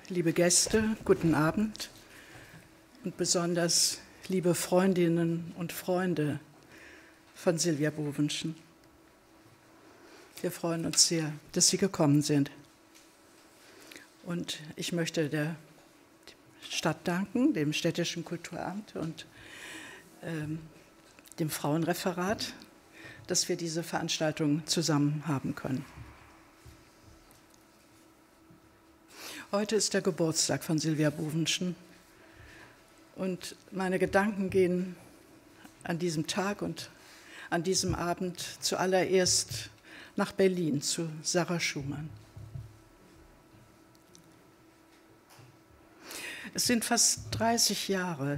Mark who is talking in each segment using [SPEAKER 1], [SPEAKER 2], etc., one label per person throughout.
[SPEAKER 1] liebe Gäste, guten Abend und besonders liebe Freundinnen und Freunde von Sylvia Bovenschen. Wir freuen uns sehr, dass Sie gekommen sind. Und ich möchte der Stadt danken, dem Städtischen Kulturamt und dem Frauenreferat, dass wir diese Veranstaltung zusammen haben können. Heute ist der Geburtstag von Sylvia Bovenschen und meine Gedanken gehen an diesem Tag und an diesem Abend zuallererst nach Berlin zu Sarah Schumann. Es sind fast 30 Jahre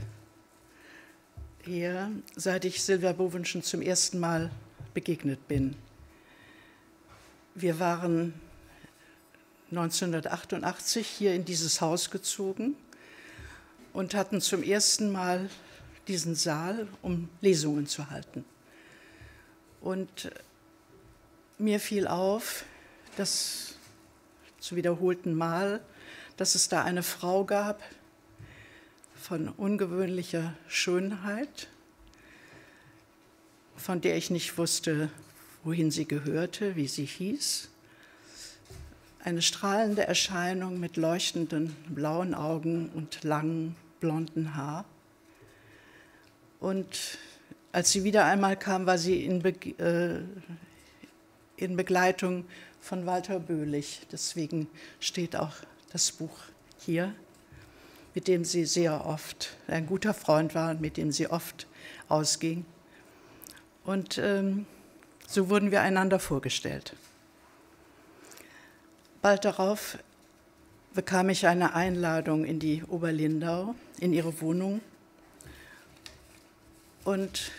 [SPEAKER 1] her, seit ich Sylvia Bovenschen zum ersten Mal begegnet bin. Wir waren 1988 hier in dieses Haus gezogen und hatten zum ersten Mal diesen Saal, um Lesungen zu halten. Und mir fiel auf, dass zum wiederholten Mal, dass es da eine Frau gab von ungewöhnlicher Schönheit, von der ich nicht wusste, wohin sie gehörte, wie sie hieß. Eine strahlende Erscheinung mit leuchtenden blauen Augen und langem blonden Haar. Und als sie wieder einmal kam, war sie in Begleitung von Walter Böhlich. Deswegen steht auch das Buch hier, mit dem sie sehr oft ein guter Freund war und mit dem sie oft ausging. Und so wurden wir einander vorgestellt. Bald darauf bekam ich eine Einladung in die Oberlindau, in ihre Wohnung. Und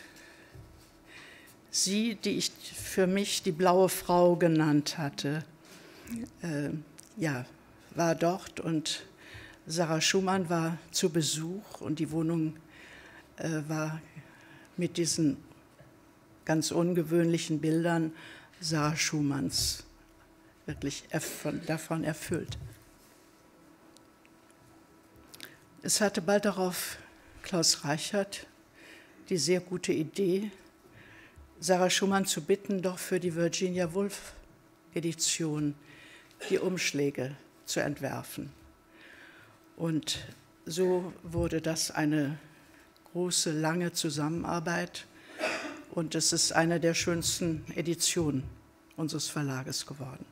[SPEAKER 1] sie, die ich für mich die blaue Frau genannt hatte, war dort und Sarah Schumann war zu Besuch und die Wohnung war mit diesen ganz ungewöhnlichen Bildern Sarah Schumanns wirklich davon erfüllt. Es hatte bald darauf Klaus Reichert die sehr gute Idee, Sarah Schumann zu bitten, doch für die Virginia Woolf Edition die Umschläge zu entwerfen. Und so wurde das eine große, lange Zusammenarbeit und es ist eine der schönsten Editionen unseres Verlages geworden.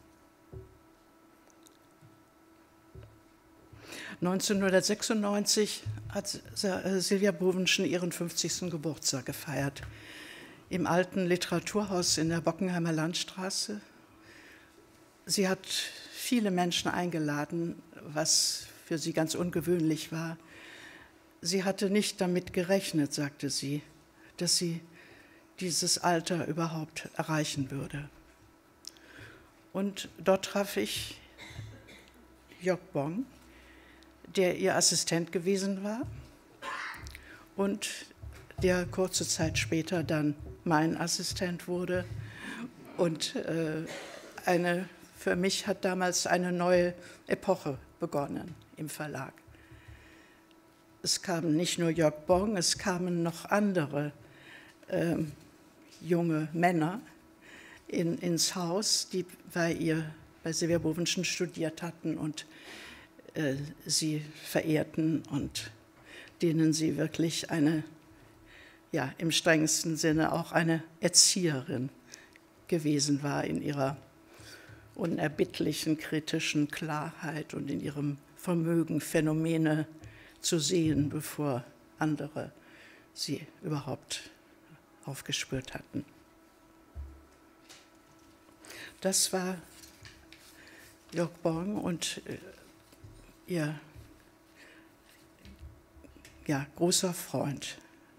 [SPEAKER 1] 1996 hat Sylvia Bovenschen ihren 50. Geburtstag gefeiert. Im alten Literaturhaus in der Bockenheimer Landstraße. Sie hat viele Menschen eingeladen, was für sie ganz ungewöhnlich war. Sie hatte nicht damit gerechnet, sagte sie, dass sie dieses Alter überhaupt erreichen würde. Und dort traf ich Jörg Bong, der ihr Assistent gewesen war und der kurze Zeit später dann mein Assistent wurde. Und für mich hat damals eine neue Epoche begonnen im Verlag. Es kamen nicht nur Jörg Bong, es kamen noch andere junge Männer ins Haus, die bei Sylvia Bovenschen studiert hatten und sie verehrten und denen sie wirklich im strengsten Sinne auch eine Erzieherin gewesen war in ihrer unerbittlichen, kritischen Klarheit und in ihrem Vermögen, Phänomene zu sehen, bevor andere sie überhaupt aufgespürt hatten. Das war Jörg Bong und ihr großer Freund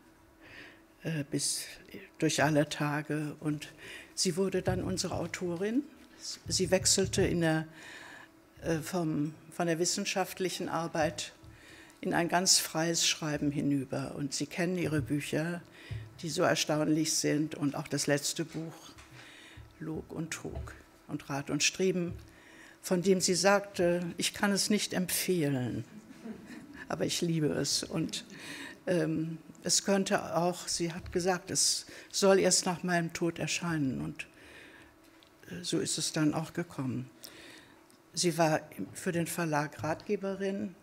[SPEAKER 1] bis durch alle Tage. Und sie wurde dann unsere Autorin. Sie wechselte von der wissenschaftlichen Arbeit in ein ganz freies Schreiben hinüber. Und Sie kennen ihre Bücher, die so erstaunlich sind. Und auch das letzte Buch, Log und Trug und Rat und Streben, von dem sie sagte, ich kann es nicht empfehlen, aber ich liebe es. Und es könnte auch, sie hat gesagt, es soll erst nach meinem Tod erscheinen. Und so ist es dann auch gekommen. Sie war für den Verlag Ratgeberin,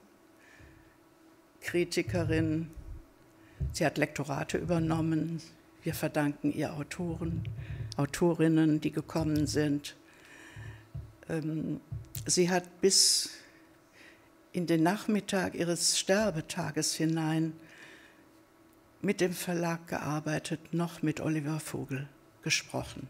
[SPEAKER 1] Kritikerin, sie hat Lektorate übernommen. Wir verdanken ihr Autorinnen, die gekommen sind. Sie hat bis in den Nachmittag ihres Sterbetages hinein mit dem Verlag gearbeitet, noch mit Oliver Vogel gesprochen.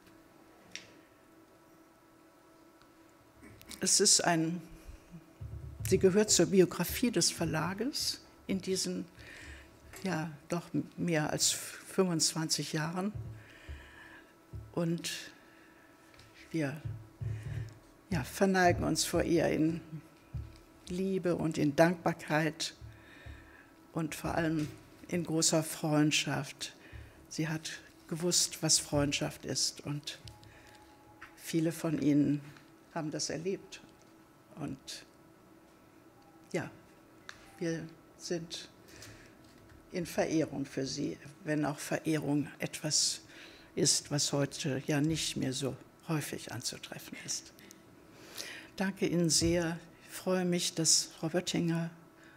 [SPEAKER 1] Sie gehört zur Biografie des Verlages in diesen, ja, doch mehr als 25 Jahren. Und wir verneigen uns vor ihr in Liebe und in Dankbarkeit und vor allem in großer Freundschaft. Sie hat gewusst, was Freundschaft ist, und viele von Ihnen haben das erlebt. Und ja, wir sind in Verehrung für sie, wenn auch Verehrung etwas ist, was heute ja nicht mehr so häufig anzutreffen ist. Danke Ihnen sehr. Ich freue mich, dass Frau Böttinger,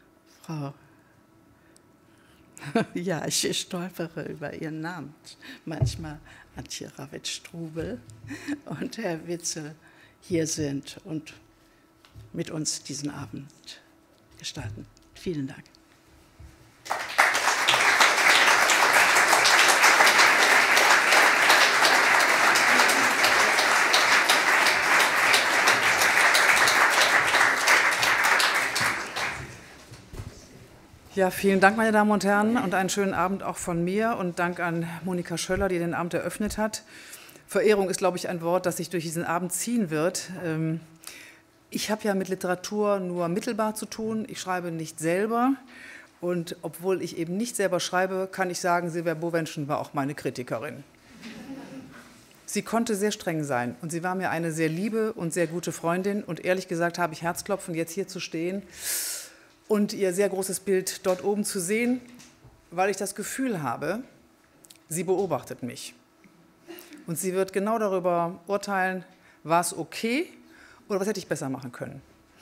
[SPEAKER 1] ja, ich stolpere über Ihren Namen, manchmal Antje Rawitsch-Strubel und Herr Witzel hier sind und mit uns diesen Abend gestalten. Vielen Dank.
[SPEAKER 2] Ja, vielen Dank, meine Damen und Herren, und einen schönen Abend auch von mir und Dank an Monika Schöller, die den Abend eröffnet hat. Verehrung ist, glaube ich, ein Wort, das sich durch diesen Abend ziehen wird. Ich habe ja mit Literatur nur mittelbar zu tun. Ich schreibe nicht selber. Und obwohl ich eben nicht selber schreibe, kann ich sagen, Silvia Bovenschen war auch meine Kritikerin. Sie konnte sehr streng sein und sie war mir eine sehr liebe und sehr gute Freundin. Und ehrlich gesagt habe ich Herzklopfen, jetzt hier zu stehen und ihr sehr großes Bild dort oben zu sehen, weil ich das Gefühl habe, sie beobachtet mich. Und sie wird genau darüber urteilen, war es okay oder was hätte ich besser machen können.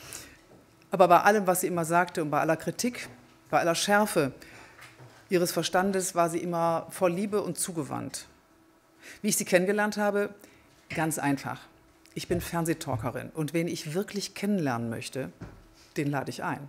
[SPEAKER 2] Aber bei allem, was sie immer sagte und bei aller Kritik, bei aller Schärfe ihres Verstandes, war sie immer voll Liebe und zugewandt. Wie ich sie kennengelernt habe, ganz einfach. Ich bin Fernsehtalkerin und wen ich wirklich kennenlernen möchte, den lade ich ein.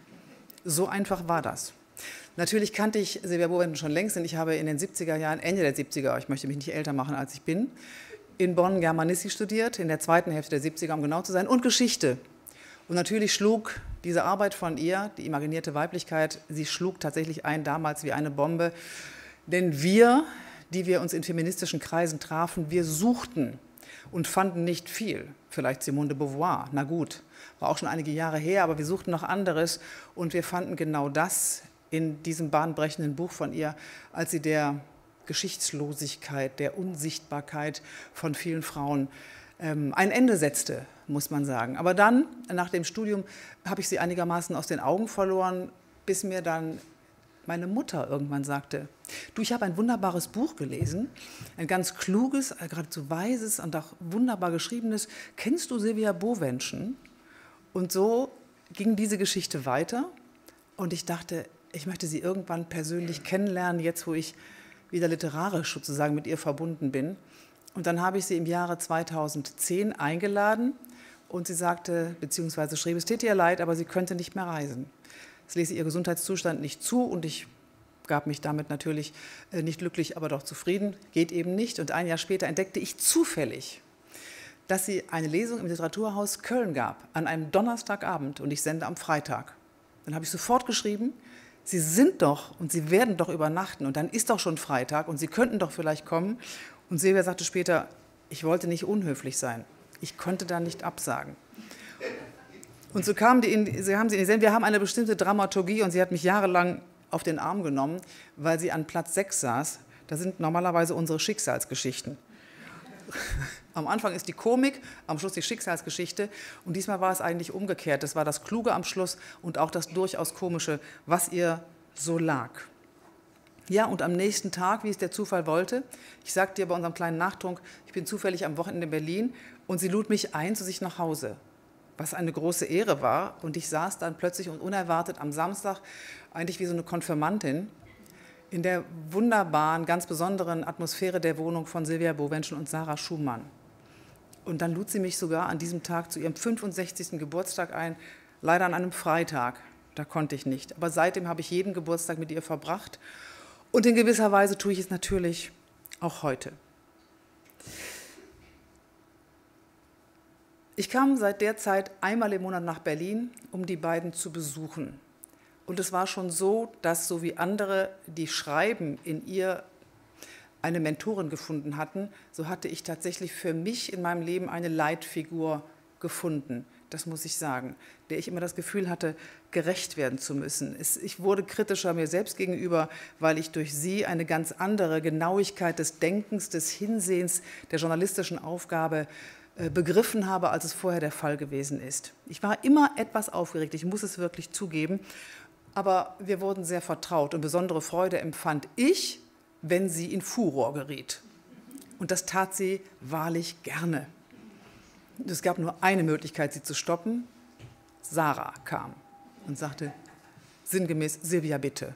[SPEAKER 2] So einfach war das. Natürlich kannte ich Silvia Bovenschen schon längst, denn ich habe in den 70er Jahren, Ende der 70er, ich möchte mich nicht älter machen, als ich bin, in Bonn Germanistik studiert, in der zweiten Hälfte der 70er, um genau zu sein, und Geschichte. Und natürlich schlug diese Arbeit von ihr, die imaginierte Weiblichkeit, sie schlug tatsächlich ein damals wie eine Bombe. Denn wir, die wir uns in feministischen Kreisen trafen, wir suchten und fanden nicht viel. Vielleicht Simone de Beauvoir, na gut, war auch schon einige Jahre her, aber wir suchten noch anderes und wir fanden genau das in diesem bahnbrechenden Buch von ihr, als sie der Geschichtslosigkeit, der Unsichtbarkeit von vielen Frauen ein Ende setzte, muss man sagen. Aber dann, nach dem Studium, habe ich sie einigermaßen aus den Augen verloren, bis mir dann meine Mutter irgendwann sagte, du, ich habe ein wunderbares Buch gelesen, ein ganz kluges, geradezu weises und auch wunderbar geschriebenes. Kennst du Silvia Bovenschen? Und so ging diese Geschichte weiter und ich dachte, ich möchte sie irgendwann persönlich kennenlernen, jetzt wo ich wieder literarisch sozusagen mit ihr verbunden bin. Und dann habe ich sie im Jahre 2010 eingeladen und sie sagte, beziehungsweise schrieb, es täte ihr leid, aber sie könnte nicht mehr reisen. Es ließ ihr Gesundheitszustand nicht zu und ich gab mich damit natürlich nicht glücklich, aber doch zufrieden. Geht eben nicht. Und ein Jahr später entdeckte ich zufällig, dass sie eine Lesung im Literaturhaus Köln gab, an einem Donnerstagabend und ich sende am Freitag. Dann habe ich sofort geschrieben, Sie sind doch und Sie werden doch übernachten und dann ist doch schon Freitag und Sie könnten doch vielleicht kommen. Und Silvia sagte später, ich wollte nicht unhöflich sein. Ich konnte da nicht absagen. Und so kamen wir haben eine bestimmte Dramaturgie und sie hat mich jahrelang auf den Arm genommen, weil sie an Platz 6 saß. Das sind normalerweise unsere Schicksalsgeschichten. Am Anfang ist die Komik, am Schluss die Schicksalsgeschichte und diesmal war es eigentlich umgekehrt. Das war das Kluge am Schluss und auch das durchaus Komische, was ihr so lag. Ja, und am nächsten Tag, wie es der Zufall wollte, ich sagte dir bei unserem kleinen Nachtrunk, ich bin zufällig am Wochenende in Berlin und sie lud mich ein zu sich nach Hause, was eine große Ehre war. Und ich saß dann plötzlich und unerwartet am Samstag, eigentlich wie so eine Konfirmandin, in der wunderbaren, ganz besonderen Atmosphäre der Wohnung von Silvia Bowenschen und Sarah Schumann. Und dann lud sie mich sogar an diesem Tag zu ihrem 65. Geburtstag ein, leider an einem Freitag. Da konnte ich nicht. Aber seitdem habe ich jeden Geburtstag mit ihr verbracht. Und in gewisser Weise tue ich es natürlich auch heute. Ich kam seit der Zeit einmal im Monat nach Berlin, um die beiden zu besuchen. Und es war schon so, dass so wie andere, die schreiben, in ihr eine Mentorin gefunden hatten, so hatte ich tatsächlich für mich in meinem Leben eine Leitfigur gefunden, das muss ich sagen, der ich immer das Gefühl hatte, gerecht werden zu müssen. Ich wurde kritischer mir selbst gegenüber, weil ich durch sie eine ganz andere Genauigkeit des Denkens, des Hinsehens, der journalistischen Aufgabe begriffen habe, als es vorher der Fall gewesen ist. Ich war immer etwas aufgeregt, ich muss es wirklich zugeben, aber wir wurden sehr vertraut und besondere Freude empfand ich, wenn sie in Furor geriet. Und das tat sie wahrlich gerne. Es gab nur eine Möglichkeit, sie zu stoppen. Sarah kam und sagte sinngemäß, Silvia, bitte.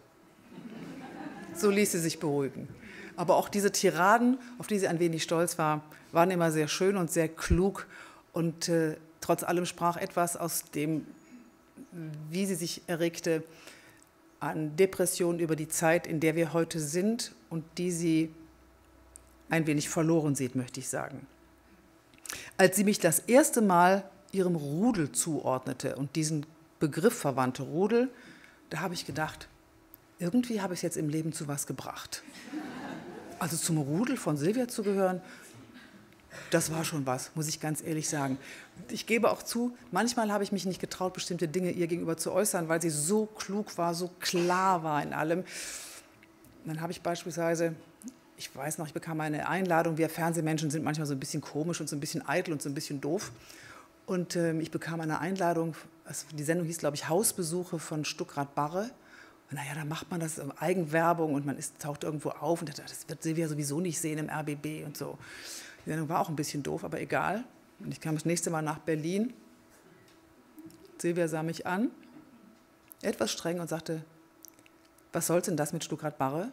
[SPEAKER 2] So ließ sie sich beruhigen. Aber auch diese Tiraden, auf die sie ein wenig stolz war, waren immer sehr schön und sehr klug. Und trotz allem sprach etwas aus dem, wie sie sich erregte, an Depressionen über die Zeit, in der wir heute sind und die sie ein wenig verloren sieht, möchte ich sagen. Als sie mich das erste Mal ihrem Rudel zuordnete und diesen Begriff verwandte, Rudel, da habe ich gedacht, irgendwie habe ich es jetzt im Leben zu was gebracht. Also zum Rudel von Silvia zu gehören, das war schon was, muss ich ganz ehrlich sagen. Ich gebe auch zu, manchmal habe ich mich nicht getraut, bestimmte Dinge ihr gegenüber zu äußern, weil sie so klug war, so klar war in allem. Dann habe ich beispielsweise, ich weiß noch, ich bekam eine Einladung, wir Fernsehmenschen sind manchmal so ein bisschen komisch und so ein bisschen eitel und so ein bisschen doof. Und ich bekam eine Einladung, die Sendung hieß, glaube ich, Hausbesuche von Stuckrad-Barre. Und naja, da macht man das Eigenwerbung und man taucht irgendwo auf und dachte, das wird Silvia sowieso nicht sehen im RBB und so. Die Sendung war auch ein bisschen doof, aber egal. Und ich kam das nächste Mal nach Berlin. Silvia sah mich an, etwas streng und sagte, was soll's denn das mit Stuckrad-Barre?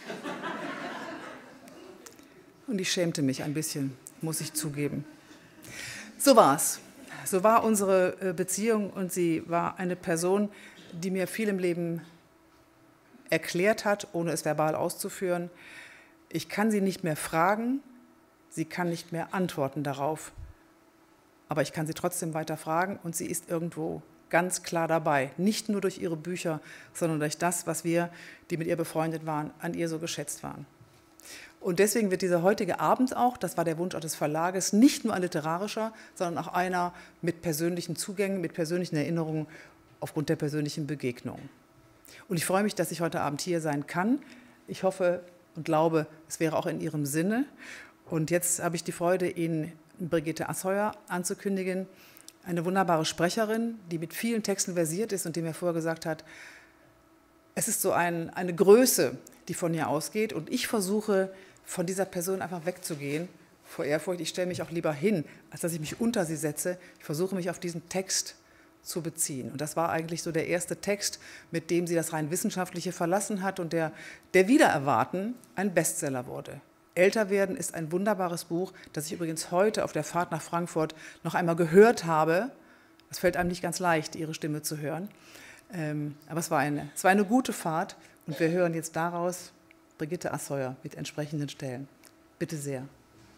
[SPEAKER 2] Und ich schämte mich ein bisschen, muss ich zugeben. So war's. So war unsere Beziehung und sie war eine Person, die mir viel im Leben erklärt hat, ohne es verbal auszuführen. Ich kann sie nicht mehr fragen, sie kann nicht mehr antworten darauf. Aber ich kann sie trotzdem weiter fragen und sie ist irgendwo ganz klar dabei. Nicht nur durch ihre Bücher, sondern durch das, was wir, die mit ihr befreundet waren, an ihr so geschätzt waren. Und deswegen wird dieser heutige Abend auch, das war der Wunsch auch des Verlages, nicht nur ein literarischer, sondern auch einer mit persönlichen Zugängen, mit persönlichen Erinnerungen aufgrund der persönlichen Begegnung. Und ich freue mich, dass ich heute Abend hier sein kann. Ich hoffe und glaube, es wäre auch in Ihrem Sinne. Und jetzt habe ich die Freude, Ihnen Brigitte Asheuer anzukündigen, eine wunderbare Sprecherin, die mit vielen Texten versiert ist und die mir vorher gesagt hat, es ist so eine Größe, die von ihr ausgeht. Und ich versuche, von dieser Person einfach wegzugehen, vor Ehrfurcht. Ich stelle mich auch lieber hin, als dass ich mich unter sie setze. Ich versuche, mich auf diesen Text zu beziehen. Und das war eigentlich so der erste Text, mit dem sie das rein Wissenschaftliche verlassen hat und der wider Erwarten ein Bestseller wurde. Älter werden ist ein wunderbares Buch, das ich übrigens heute auf der Fahrt nach Frankfurt noch einmal gehört habe. Es fällt einem nicht ganz leicht, ihre Stimme zu hören. Aber es war eine gute Fahrt und wir hören jetzt daraus Brigitte Asheuer mit entsprechenden Stellen. Bitte sehr.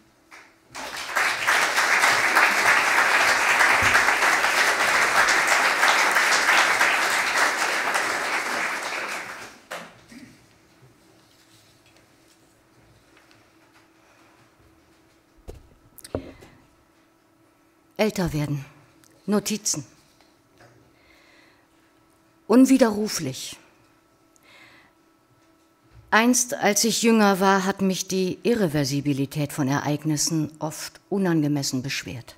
[SPEAKER 3] Älter werden. Notizen. Unwiderruflich. Einst, als ich jünger war, hat mich die Irreversibilität von Ereignissen oft unangemessen beschwert.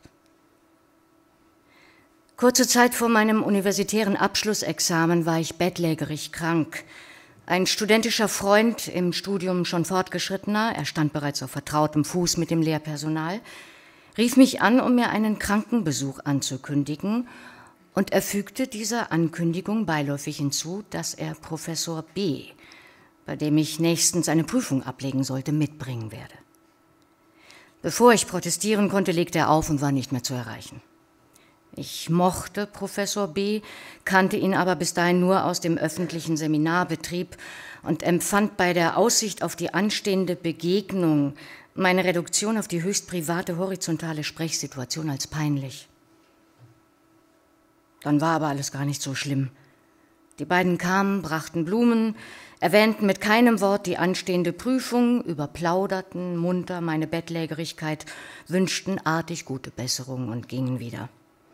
[SPEAKER 3] Kurze Zeit vor meinem universitären Abschlussexamen war ich bettlägerig krank. Ein studentischer Freund, im Studium schon fortgeschrittener, er stand bereits auf vertrautem Fuß mit dem Lehrpersonal, rief mich an, um mir einen Krankenbesuch anzukündigen, und er fügte dieser Ankündigung beiläufig hinzu, dass er Professor B., bei dem ich nächstens eine Prüfung ablegen sollte, mitbringen werde. Bevor ich protestieren konnte, legte er auf und war nicht mehr zu erreichen. Ich mochte Professor B., kannte ihn aber bis dahin nur aus dem öffentlichen Seminarbetrieb und empfand bei der Aussicht auf die anstehende Begegnung meine Reduktion auf die höchst private horizontale Sprechsituation als peinlich. Dann war aber alles gar nicht so schlimm. Die beiden kamen, brachten Blumen, erwähnten mit keinem Wort die anstehende Prüfung, überplauderten munter meine Bettlägerigkeit, wünschten artig gute Besserung und gingen wieder.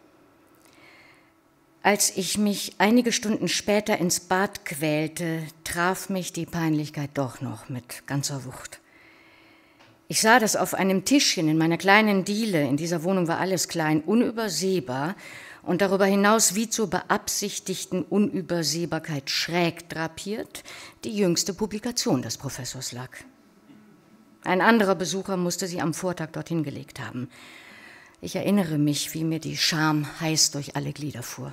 [SPEAKER 3] Als ich mich einige Stunden später ins Bad quälte, traf mich die Peinlichkeit doch noch mit ganzer Wucht. Ich sah, dass auf einem Tischchen in meiner kleinen Diele, in dieser Wohnung war alles klein, unübersehbar und darüber hinaus wie zur beabsichtigten Unübersehbarkeit schräg drapiert, die jüngste Publikation des Professors lag. Ein anderer Besucher musste sie am Vortag dorthin gelegt haben. Ich erinnere mich, wie mir die Scham heiß durch alle Glieder fuhr.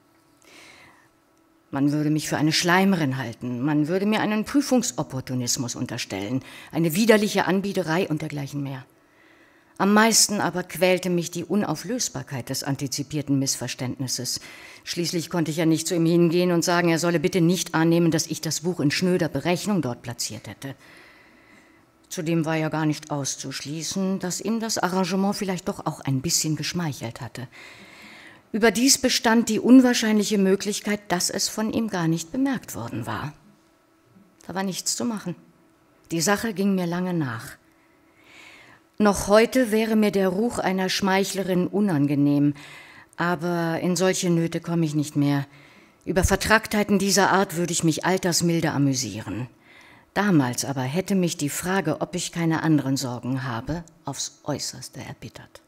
[SPEAKER 3] Man würde mich für eine Schleimerin halten, man würde mir einen Prüfungsopportunismus unterstellen, eine widerliche Anbiederei und dergleichen mehr. Am meisten aber quälte mich die Unauflösbarkeit des antizipierten Missverständnisses. Schließlich konnte ich ja nicht zu ihm hingehen und sagen, er solle bitte nicht annehmen, dass ich das Buch in schnöder Berechnung dort platziert hätte. Zudem war ja gar nicht auszuschließen, dass ihm das Arrangement vielleicht doch auch ein bisschen geschmeichelt hatte. Überdies bestand die unwahrscheinliche Möglichkeit, dass es von ihm gar nicht bemerkt worden war. Da war nichts zu machen. Die Sache ging mir lange nach. Noch heute wäre mir der Ruch einer Schmeichlerin unangenehm, aber in solche Nöte komme ich nicht mehr. Über Vertracktheiten dieser Art würde ich mich altersmilde amüsieren. Damals aber hätte mich die Frage, ob ich keine anderen Sorgen habe, aufs Äußerste erbittert.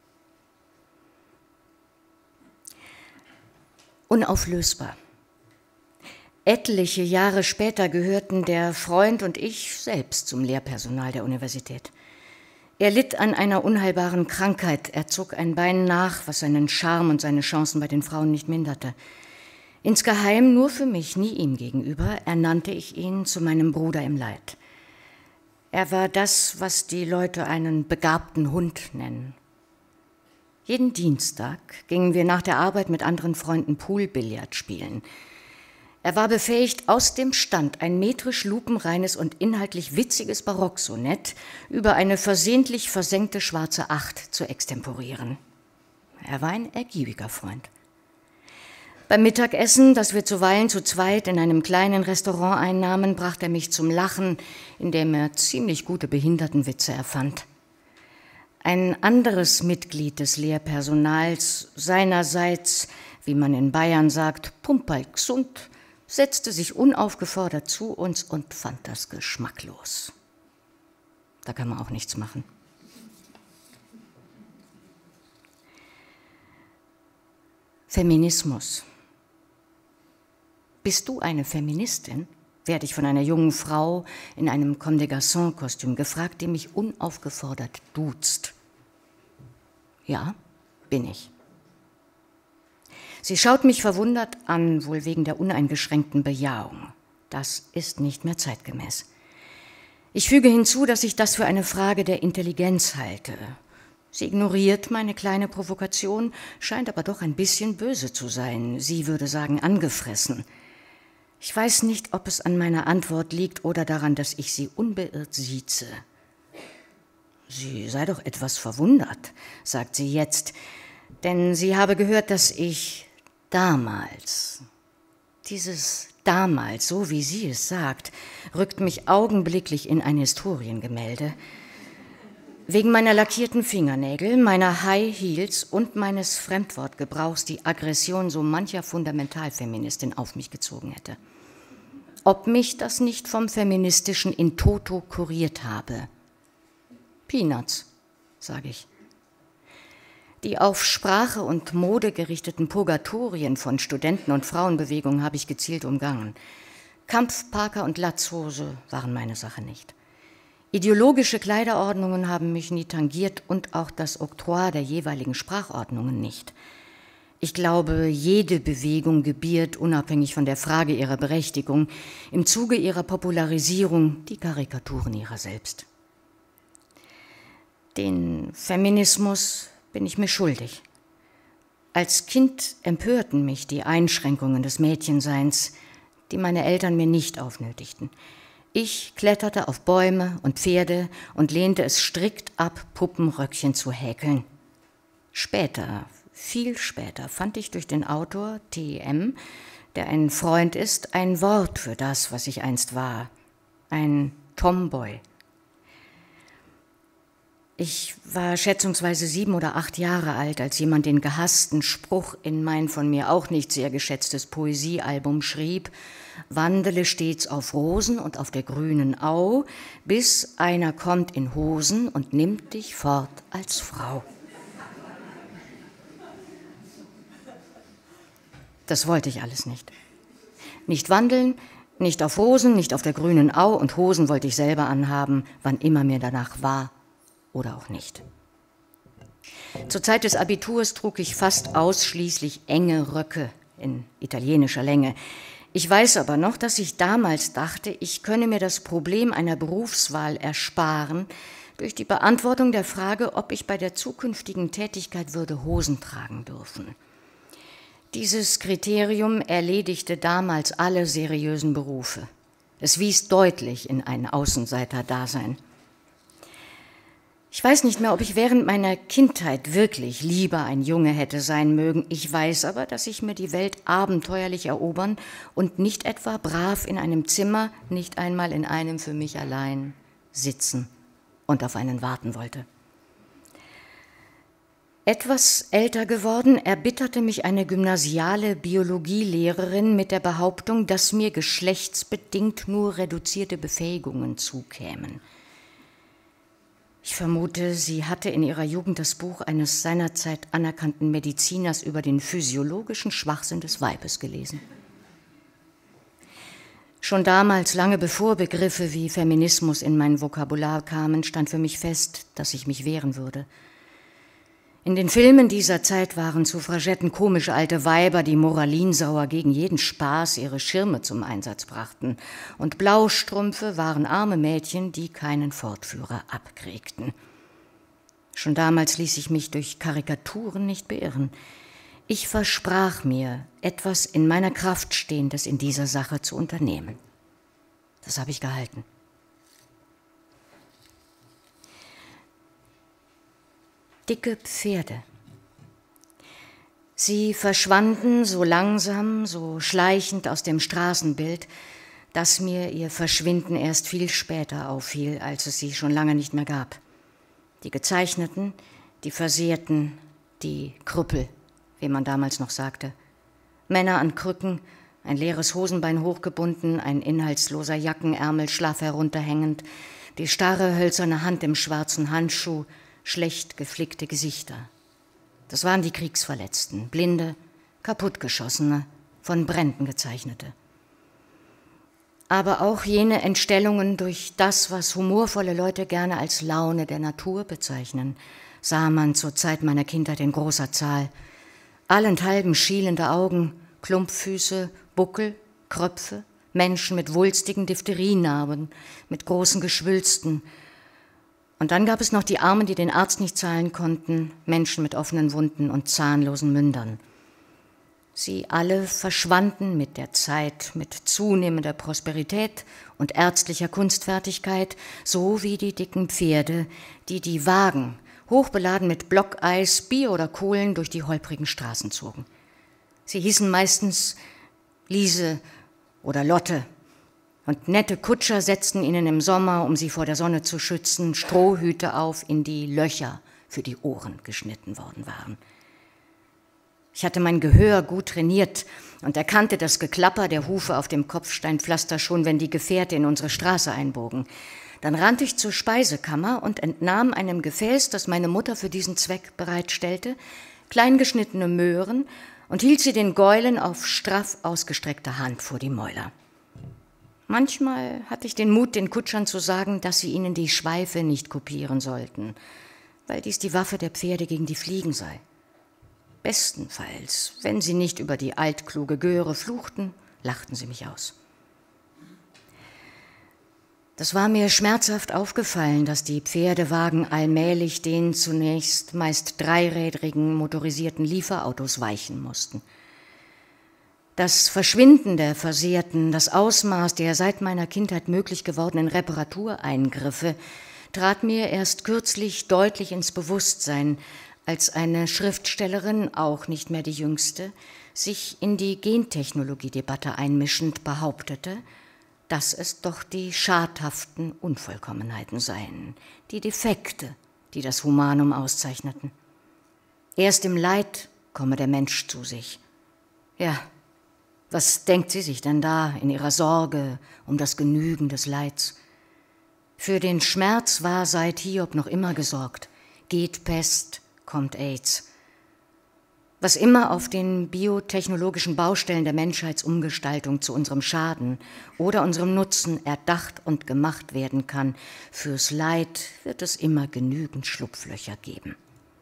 [SPEAKER 3] Unauflösbar. Etliche Jahre später gehörten der Freund und ich selbst zum Lehrpersonal der Universität. Er litt an einer unheilbaren Krankheit. Er zog ein Bein nach, was seinen Charme und seine Chancen bei den Frauen nicht minderte. Insgeheim, nur für mich, nie ihm gegenüber, ernannte ich ihn zu meinem Bruder im Leid. Er war das, was die Leute einen begabten Hund nennen. Jeden Dienstag gingen wir nach der Arbeit mit anderen Freunden Poolbillard spielen. Er war befähigt, aus dem Stand ein metrisch lupenreines und inhaltlich witziges Barocksonett über eine versehentlich versenkte schwarze Acht zu extemporieren. Er war ein ergiebiger Freund. Beim Mittagessen, das wir zuweilen zu zweit in einem kleinen Restaurant einnahmen, brachte er mich zum Lachen, indem er ziemlich gute Behindertenwitze erfand. Ein anderes Mitglied des Lehrpersonals, seinerseits, wie man in Bayern sagt, pumperl gesund, setzte sich unaufgefordert zu uns und fand das geschmacklos. Da kann man auch nichts machen. Feminismus. Bist du eine Feministin? Werde ich von einer jungen Frau in einem Comme des Garçons-Kostüm gefragt, die mich unaufgefordert duzt. Ja, bin ich. Sie schaut mich verwundert an, wohl wegen der uneingeschränkten Bejahung. Das ist nicht mehr zeitgemäß. Ich füge hinzu, dass ich das für eine Frage der Intelligenz halte. Sie ignoriert meine kleine Provokation, scheint aber doch ein bisschen böse zu sein. Sie würde sagen, angefressen. Ich weiß nicht, ob es an meiner Antwort liegt oder daran, dass ich sie unbeirrt sieze. Sie sei doch etwas verwundert, sagt sie jetzt, denn sie habe gehört, dass ich damals, dieses damals, so wie sie es sagt, rückt mich augenblicklich in ein Historiengemälde. Wegen meiner lackierten Fingernägel, meiner High Heels und meines Fremdwortgebrauchs die Aggression so mancher Fundamentalfeministin auf mich gezogen hätte. ob mich das nicht vom Feministischen in toto kuriert habe. Peanuts, sage ich. Die auf Sprache und Mode gerichteten Purgatorien von Studenten- und Frauenbewegungen habe ich gezielt umgangen. Kampfparker und Latzhose waren meine Sache nicht. Ideologische Kleiderordnungen haben mich nie tangiert und auch das Oktroi der jeweiligen Sprachordnungen nicht. Ich glaube, jede Bewegung gebiert, unabhängig von der Frage ihrer Berechtigung, im Zuge ihrer Popularisierung die Karikaturen ihrer selbst. Den Feminismus bin ich mir schuldig. Als Kind empörten mich die Einschränkungen des Mädchenseins, die meine Eltern mir nicht aufnötigten. Ich kletterte auf Bäume und Pferde und lehnte es strikt ab, Puppenröckchen zu häkeln. Später, viel später, fand ich durch den Autor T.M., der ein Freund ist, ein Wort für das, was ich einst war, ein Tomboy. Ich war schätzungsweise 7 oder 8 Jahre alt, als jemand den gehassten Spruch in mein von mir auch nicht sehr geschätztes Poesiealbum schrieb: Wandele stets auf Rosen und auf der grünen Au, bis einer kommt in Hosen und nimmt dich fort als Frau. Das wollte ich alles nicht. Nicht wandeln, nicht auf Rosen, nicht auf der grünen Au, und Hosen wollte ich selber anhaben, wann immer mir danach war oder auch nicht. Zur Zeit des Abiturs trug ich fast ausschließlich enge Röcke in italienischer Länge. Ich weiß aber noch, dass ich damals dachte, ich könne mir das Problem einer Berufswahl ersparen durch die Beantwortung der Frage, ob ich bei der zukünftigen Tätigkeit würde Hosen tragen dürfen. Dieses Kriterium erledigte damals alle seriösen Berufe. Es wies deutlich in ein Außenseiter-Dasein. Ich weiß nicht mehr, ob ich während meiner Kindheit wirklich lieber ein Junge hätte sein mögen. Ich weiß aber, dass ich mir die Welt abenteuerlich erobern und nicht etwa brav in einem Zimmer, nicht einmal in einem für mich allein sitzen und auf einen warten wollte. Etwas älter geworden, erbitterte mich eine gymnasiale Biologielehrerin mit der Behauptung, dass mir geschlechtsbedingt nur reduzierte Befähigungen zukämen. Ich vermute, sie hatte in ihrer Jugend das Buch eines seinerzeit anerkannten Mediziners über den physiologischen Schwachsinn des Weibes gelesen. Schon damals, lange bevor Begriffe wie Feminismus in mein Vokabular kamen, stand für mich fest, dass ich mich wehren würde. In den Filmen dieser Zeit waren Suffragetten komische alte Weiber, die moralinsauer gegen jeden Spaß ihre Schirme zum Einsatz brachten. Und Blaustrümpfe waren arme Mädchen, die keinen Fortführer abkriegten. Schon damals ließ ich mich durch Karikaturen nicht beirren. Ich versprach mir, etwas in meiner Kraft Stehendes in dieser Sache zu unternehmen. Das habe ich gehalten. Dicke Pferde. Sie verschwanden so langsam, so schleichend aus dem Straßenbild, dass mir ihr Verschwinden erst viel später auffiel, als es sie schon lange nicht mehr gab. Die Gezeichneten, die Versehrten, die Krüppel, wie man damals noch sagte. Männer an Krücken, ein leeres Hosenbein hochgebunden, ein inhaltsloser Jackenärmel schlaff herunterhängend, die starre hölzerne Hand im schwarzen Handschuh, schlecht geflickte Gesichter. Das waren die Kriegsverletzten, Blinde, Kaputtgeschossene, von Bränden gezeichnete. Aber auch jene Entstellungen durch das, was humorvolle Leute gerne als Laune der Natur bezeichnen, sah man zur Zeit meiner Kindheit in großer Zahl. Allenthalben schielende Augen, Klumpfüße, Buckel, Kröpfe, Menschen mit wulstigen Diphtherienarben, mit großen Geschwülsten. Und dann gab es noch die Armen, die den Arzt nicht zahlen konnten, Menschen mit offenen Wunden und zahnlosen Mündern. Sie alle verschwanden mit der Zeit, mit zunehmender Prosperität und ärztlicher Kunstfertigkeit, so wie die dicken Pferde, die die Wagen, hochbeladen mit Blockeis, Bier oder Kohlen, durch die holprigen Straßen zogen. Sie hießen meistens Liese oder Lotte. Und nette Kutscher setzten ihnen im Sommer, um sie vor der Sonne zu schützen, Strohhüte auf, in die Löcher für die Ohren geschnitten worden waren. Ich hatte mein Gehör gut trainiert und erkannte das Geklapper der Hufe auf dem Kopfsteinpflaster schon, wenn die Gefährte in unsere Straße einbogen. Dann rannte ich zur Speisekammer und entnahm einem Gefäß, das meine Mutter für diesen Zweck bereitstellte, kleingeschnittene Möhren und hielt sie den Gäulen auf straff ausgestreckter Hand vor die Mäuler. Manchmal hatte ich den Mut, den Kutschern zu sagen, dass sie ihnen die Schweife nicht kopieren sollten, weil dies die Waffe der Pferde gegen die Fliegen sei. Bestenfalls, wenn sie nicht über die altkluge Göre fluchten, lachten sie mich aus. Das war mir schmerzhaft aufgefallen, dass die Pferdewagen allmählich den zunächst meist dreirädrigen motorisierten Lieferautos weichen mussten. Das Verschwinden der Versehrten, das Ausmaß der seit meiner Kindheit möglich gewordenen Reparatureingriffe trat mir erst kürzlich deutlich ins Bewusstsein, als eine Schriftstellerin, auch nicht mehr die jüngste, sich in die Gentechnologie-Debatte einmischend behauptete, dass es doch die schadhaften Unvollkommenheiten seien, die Defekte, die das Humanum auszeichneten. Erst im Leid komme der Mensch zu sich. Ja, was denkt sie sich denn da in ihrer Sorge um das Genügen des Leids? Für den Schmerz war seit Hiob noch immer gesorgt. Geht Pest, kommt AIDS. Was immer auf den biotechnologischen Baustellen der Menschheitsumgestaltung zu unserem Schaden oder unserem Nutzen erdacht und gemacht werden kann, fürs Leid wird es immer genügend Schlupflöcher geben.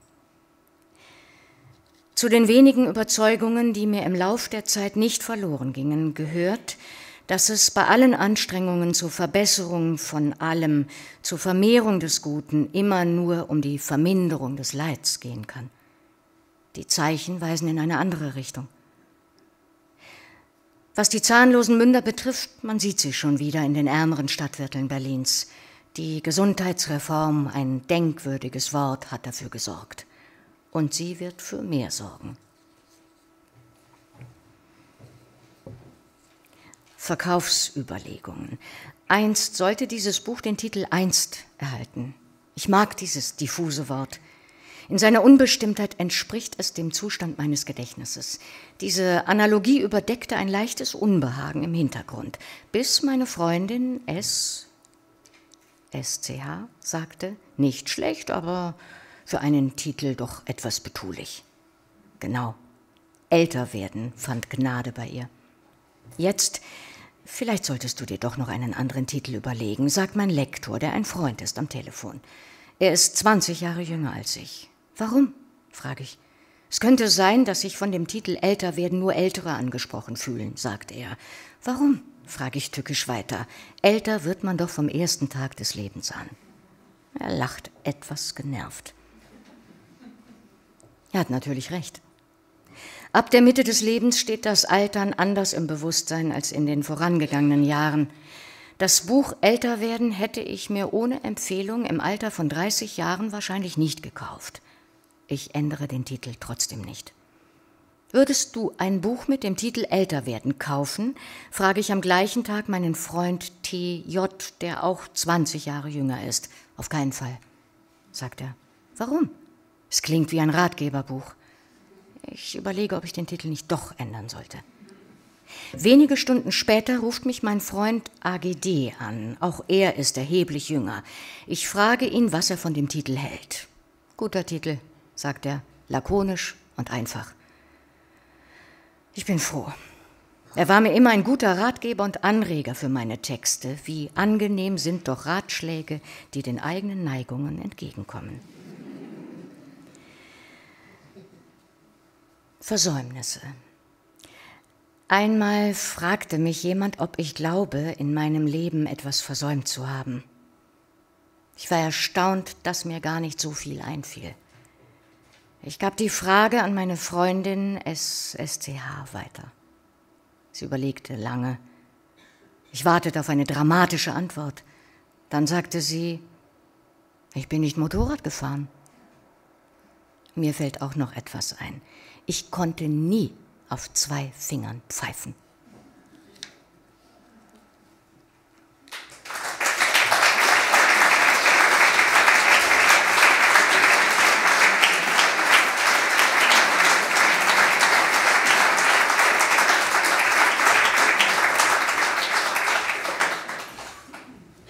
[SPEAKER 3] Zu den wenigen Überzeugungen, die mir im Lauf der Zeit nicht verloren gingen, gehört, dass es bei allen Anstrengungen zur Verbesserung von allem, zur Vermehrung des Guten immer nur um die Verminderung des Leids gehen kann. Die Zeichen weisen in eine andere Richtung. Was die zahnlosen Münder betrifft, man sieht sie schon wieder in den ärmeren Stadtvierteln Berlins. Die Gesundheitsreform, ein denkwürdiges Wort, hat dafür gesorgt. Und sie wird für mehr sorgen. Verkaufsüberlegungen. Einst sollte dieses Buch den Titel Einst erhalten. Ich mag dieses diffuse Wort. In seiner Unbestimmtheit entspricht es dem Zustand meines Gedächtnisses. Diese Analogie überdeckte ein leichtes Unbehagen im Hintergrund, bis meine Freundin SCH sagte, nicht schlecht, aber für einen Titel doch etwas betulich. Genau, älter werden fand Gnade bei ihr. Jetzt, vielleicht solltest du dir doch noch einen anderen Titel überlegen, sagt mein Lektor, der ein Freund ist am Telefon. Er ist 20 Jahre jünger als ich. Warum? Frage ich. Es könnte sein, dass sich von dem Titel älter werden nur Ältere angesprochen fühlen, sagt er. Warum? Frage ich tückisch weiter. Älter wird man doch vom ersten Tag des Lebens an. Er lacht etwas genervt. Er hat natürlich recht. Ab der Mitte des Lebens steht das Altern anders im Bewusstsein als in den vorangegangenen Jahren. Das Buch Älter werden hätte ich mir ohne Empfehlung im Alter von 30 Jahren wahrscheinlich nicht gekauft. Ich ändere den Titel trotzdem nicht. Würdest du ein Buch mit dem Titel Älter werden kaufen, frage ich am gleichen Tag meinen Freund TJ, der auch 20 Jahre jünger ist. Auf keinen Fall, sagt er. Warum? Es klingt wie ein Ratgeberbuch. Ich überlege, ob ich den Titel nicht doch ändern sollte. Wenige Stunden später ruft mich mein Freund AGD an. Auch er ist erheblich jünger. Ich frage ihn, was er von dem Titel hält. Guter Titel, sagt er, lakonisch und einfach. Ich bin froh. Er war mir immer ein guter Ratgeber und Anreger für meine Texte. Wie angenehm sind doch Ratschläge, die den eigenen Neigungen entgegenkommen. Versäumnisse. Einmal fragte mich jemand, ob ich glaube, in meinem Leben etwas versäumt zu haben. Ich war erstaunt, dass mir gar nicht so viel einfiel. Ich gab die Frage an meine Freundin SCH weiter. Sie überlegte lange. Ich wartete auf eine dramatische Antwort. Dann sagte sie, ich bin nicht Motorrad gefahren. Mir fällt auch noch etwas ein. Ich konnte nie auf 2 Fingern pfeifen.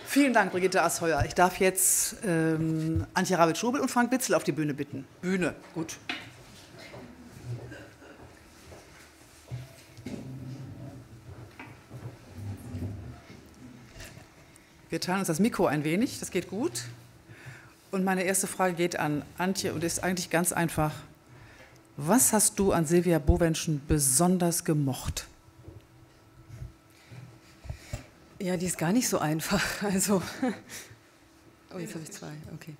[SPEAKER 2] Vielen Dank, Brigitte Asheuer. Ich darf jetzt Antje Rawitsch-Rubel und Frank Witzel auf die Bühne bitten. Bühne, gut. Wir teilen uns das Mikro ein wenig, das geht gut. Und meine erste Frage geht an Antje und ist eigentlich ganz einfach. Was hast du an Silvia Bovenschen besonders gemocht?
[SPEAKER 4] Ja, die ist gar nicht so einfach. Also, oh, jetzt habe ich zwei, okay.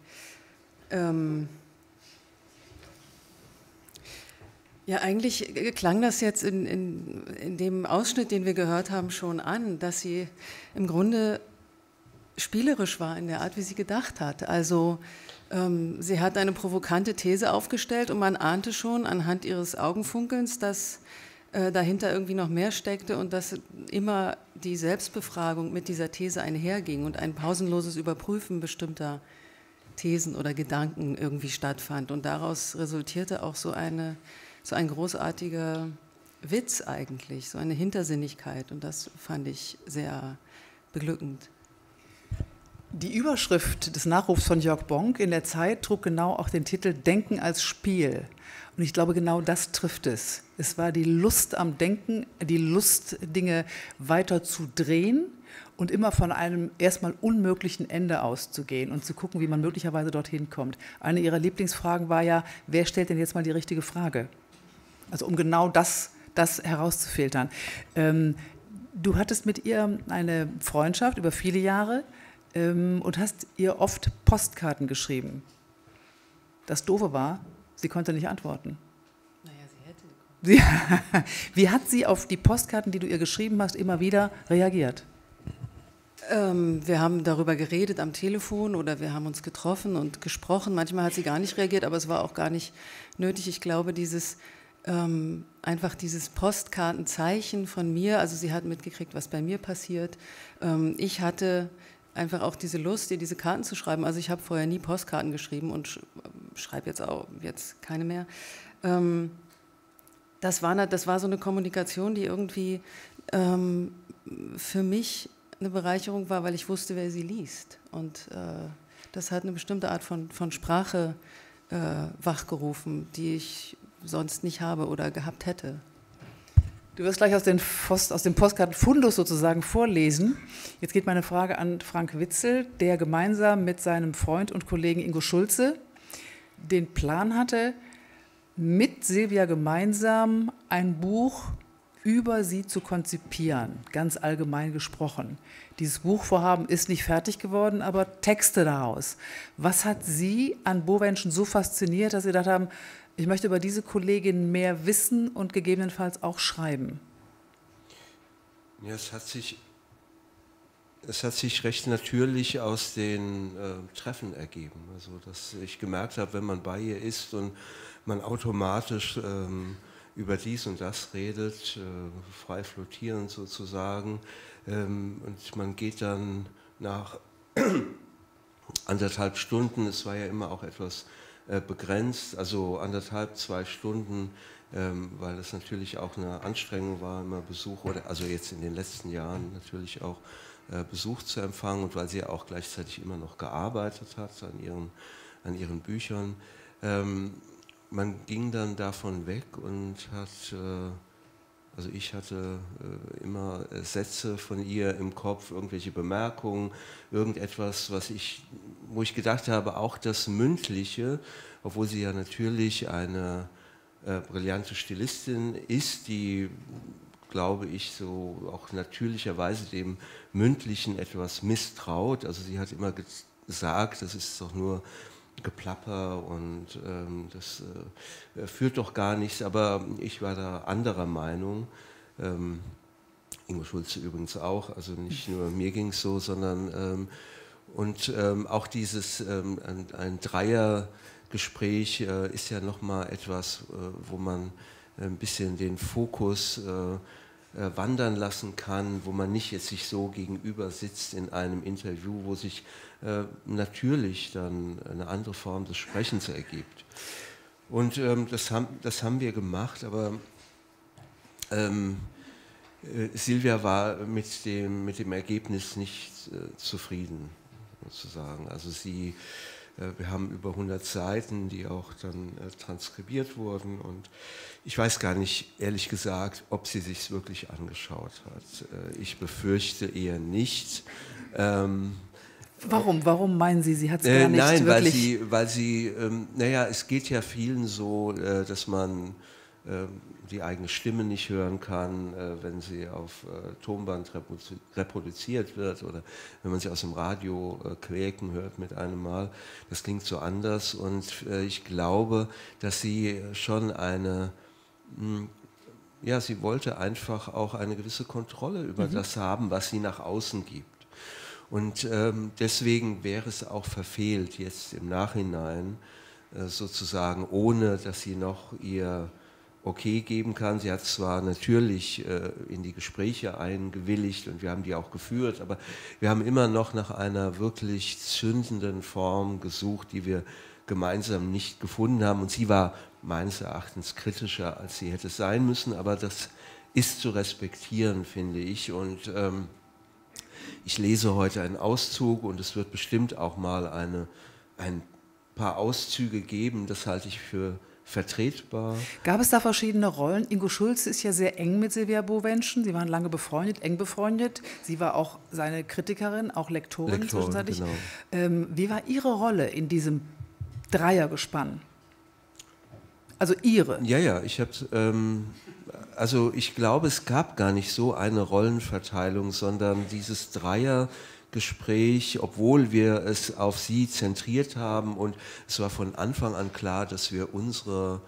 [SPEAKER 4] Ja, eigentlich klang das jetzt in dem Ausschnitt, den wir gehört haben, schon an, dass sie im Grunde spielerisch war in der Art, wie sie gedacht hat. Also sie hat eine provokante These aufgestellt und man ahnte schon anhand ihres Augenfunkelns, dass dahinter irgendwie noch mehr steckte und dass immer die Selbstbefragung mit dieser These einherging und ein pausenloses Überprüfen bestimmter Thesen oder Gedanken irgendwie stattfand. Und daraus resultierte auch so ein großartiger Witz eigentlich, so eine Hintersinnigkeit. Und das fand ich sehr beglückend.
[SPEAKER 2] Die Überschrift des Nachrufs von Jörg Bonk in der Zeit trug genau auch den Titel Denken als Spiel. Und ich glaube, genau das trifft es. Es war die Lust am Denken, die Lust, Dinge weiter zu drehen und immer von einem erstmal unmöglichen Ende auszugehen und zu gucken, wie man möglicherweise dorthin kommt. Eine ihrer Lieblingsfragen war ja, wer stellt denn jetzt mal die richtige Frage? Also um genau das herauszufiltern. Du hattest mit ihr eine Freundschaft über viele Jahre und hast ihr oft Postkarten geschrieben. Das Doofe war, sie konnte nicht antworten. Naja, sie hätte. Wie hat sie auf die Postkarten, die du ihr geschrieben hast, immer wieder reagiert?
[SPEAKER 4] Wir haben darüber geredet am Telefon oder wir haben uns getroffen und gesprochen. Manchmal hat sie gar nicht reagiert, aber es war auch gar nicht nötig. Ich glaube, einfach dieses Postkartenzeichen von mir, also sie hat mitgekriegt, was bei mir passiert. Ich hatte einfach auch diese Lust, ihr diese Karten zu schreiben. Also ich habe vorher nie Postkarten geschrieben und schreibe jetzt keine mehr. Das war so eine Kommunikation, die irgendwie für mich eine Bereicherung war, weil ich wusste, wer sie liest. Und das hat eine bestimmte Art von Sprache wachgerufen, die ich sonst nicht habe oder gehabt hätte.
[SPEAKER 2] Du wirst gleich aus dem Postkartenfundus sozusagen vorlesen. Jetzt geht meine Frage an Frank Witzel, der gemeinsam mit seinem Freund und Kollegen Ingo Schulze den Plan hatte, mit Silvia gemeinsam ein Buch über sie zu konzipieren, ganz allgemein gesprochen. Dieses Buchvorhaben ist nicht fertig geworden, aber Texte daraus. Was hat Sie an Bovenschen so fasziniert, dass Sie gedacht haben, ich möchte über diese Kollegin mehr wissen und gegebenenfalls auch schreiben?
[SPEAKER 5] Ja, es hat sich recht natürlich aus den Treffen ergeben. Also, dass ich gemerkt habe, wenn man bei ihr ist und man automatisch über dies und das redet, frei flottierend sozusagen, und man geht dann nach 1,5 Stunden, es war ja immer auch etwas begrenzt, also 1,5, 2 Stunden, weil das natürlich auch eine Anstrengung war, immer Besuch, also jetzt in den letzten Jahren natürlich auch Besuch zu empfangen und weil sie ja auch gleichzeitig immer noch gearbeitet hat an ihren Büchern. Man ging dann davon weg und ich hatte immer Sätze von ihr im Kopf, irgendwelche Bemerkungen, irgendetwas, wo ich gedacht habe, auch das Mündliche, obwohl sie ja natürlich eine brillante Stilistin ist, die, glaube ich, so auch natürlicherweise dem Mündlichen etwas misstraut. Also sie hat immer gesagt, das ist doch nur Geplapper und das führt doch gar nichts, aber ich war da anderer Meinung. Ingo Schulze übrigens auch, also nicht nur mir ging es so, sondern auch dieses ein Dreiergespräch ist ja nochmal etwas, wo man ein bisschen den Fokus wandern lassen kann, wo man nicht jetzt sich so gegenüber sitzt in einem Interview, wo sich natürlich dann eine andere Form des Sprechens ergibt. Und das haben wir gemacht, aber Silvia war mit dem Ergebnis nicht zufrieden, sozusagen. Also wir haben über 100 Seiten, die auch dann transkribiert wurden, und ich weiß gar nicht, ehrlich gesagt, ob sie sich wirklich angeschaut hat. Ich befürchte eher nicht.
[SPEAKER 2] Warum meinen Sie, sie hat es gar nicht
[SPEAKER 5] nein,
[SPEAKER 2] wirklich?
[SPEAKER 5] weil sie naja, es geht ja vielen so, dass man die eigene Stimme nicht hören kann, wenn sie auf Tonband reproduziert wird oder wenn man sie aus dem Radio quäken hört mit einem Mal. Das klingt so anders, und ich glaube, dass sie schon sie wollte einfach auch eine gewisse Kontrolle über das haben, was sie nach außen gibt. Und deswegen wäre es auch verfehlt, jetzt im Nachhinein sozusagen, ohne dass sie noch ihr Okay geben kann. Sie hat zwar natürlich in die Gespräche eingewilligt und wir haben die auch geführt, aber wir haben immer noch nach einer wirklich zündenden Form gesucht, die wir gemeinsam nicht gefunden haben. Und sie war meines Erachtens kritischer, als sie hätte sein müssen, aber das ist zu respektieren, finde ich. Und ich lese heute einen Auszug, und es wird bestimmt auch mal ein paar Auszüge geben, das halte ich für vertretbar.
[SPEAKER 2] Gab es da verschiedene Rollen? Ingo Schulze ist ja sehr eng mit Silvia Bovenschen. Sie waren lange befreundet, eng befreundet. Sie war auch seine Kritikerin, auch Lektorin zwischenzeitlich. Genau. Wie war Ihre Rolle in diesem Dreiergespann? Also Ihre?
[SPEAKER 5] Ja, also ich glaube, es gab gar nicht so eine Rollenverteilung, sondern dieses Dreiergespräch, obwohl wir es auf sie zentriert haben, und es war von Anfang an klar, dass wir unsere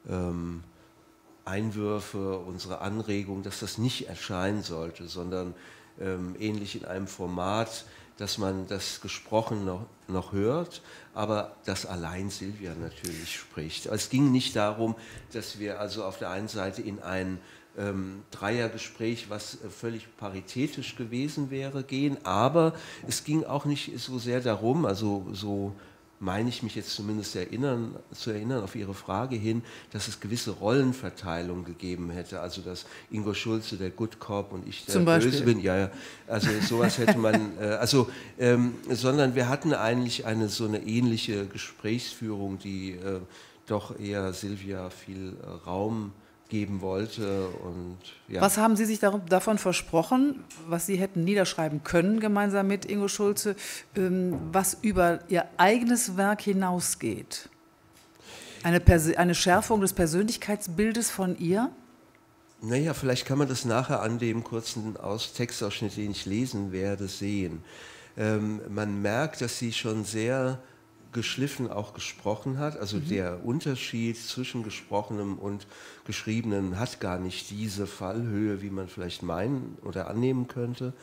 [SPEAKER 5] Einwürfe, unsere Anregungen, dass das nicht erscheinen sollte, sondern ähnlich in einem Format, dass man das Gesprochen noch hört, aber dass allein Silvia natürlich spricht. Es ging nicht darum, dass wir also auf der einen Seite in ein Dreiergespräch, was völlig paritätisch gewesen wäre, gehen, aber es ging auch nicht so sehr darum, also so meine ich mich jetzt zumindest zu erinnern auf Ihre Frage hin, dass es gewisse Rollenverteilung gegeben hätte, also dass Ingo Schulze der Good Cop und ich der Böse bin. Ja, also sowas hätte man, sondern wir hatten eigentlich so eine ähnliche Gesprächsführung, die doch eher Silvia viel Raum geben wollte. Und, ja.
[SPEAKER 2] Was haben Sie sich davon versprochen, was Sie hätten niederschreiben können, gemeinsam mit Ingo Schulze, was über Ihr eigenes Werk hinausgeht? Eine Schärfung des Persönlichkeitsbildes von ihr?
[SPEAKER 5] Naja, vielleicht kann man das nachher an dem kurzen Textausschnitt, den ich lesen werde, sehen. Man merkt, dass sie schon sehr geschliffen auch gesprochen hat, also der Unterschied zwischen Gesprochenem und Geschriebenem hat gar nicht diese Fallhöhe, wie man vielleicht meinen oder annehmen könnte,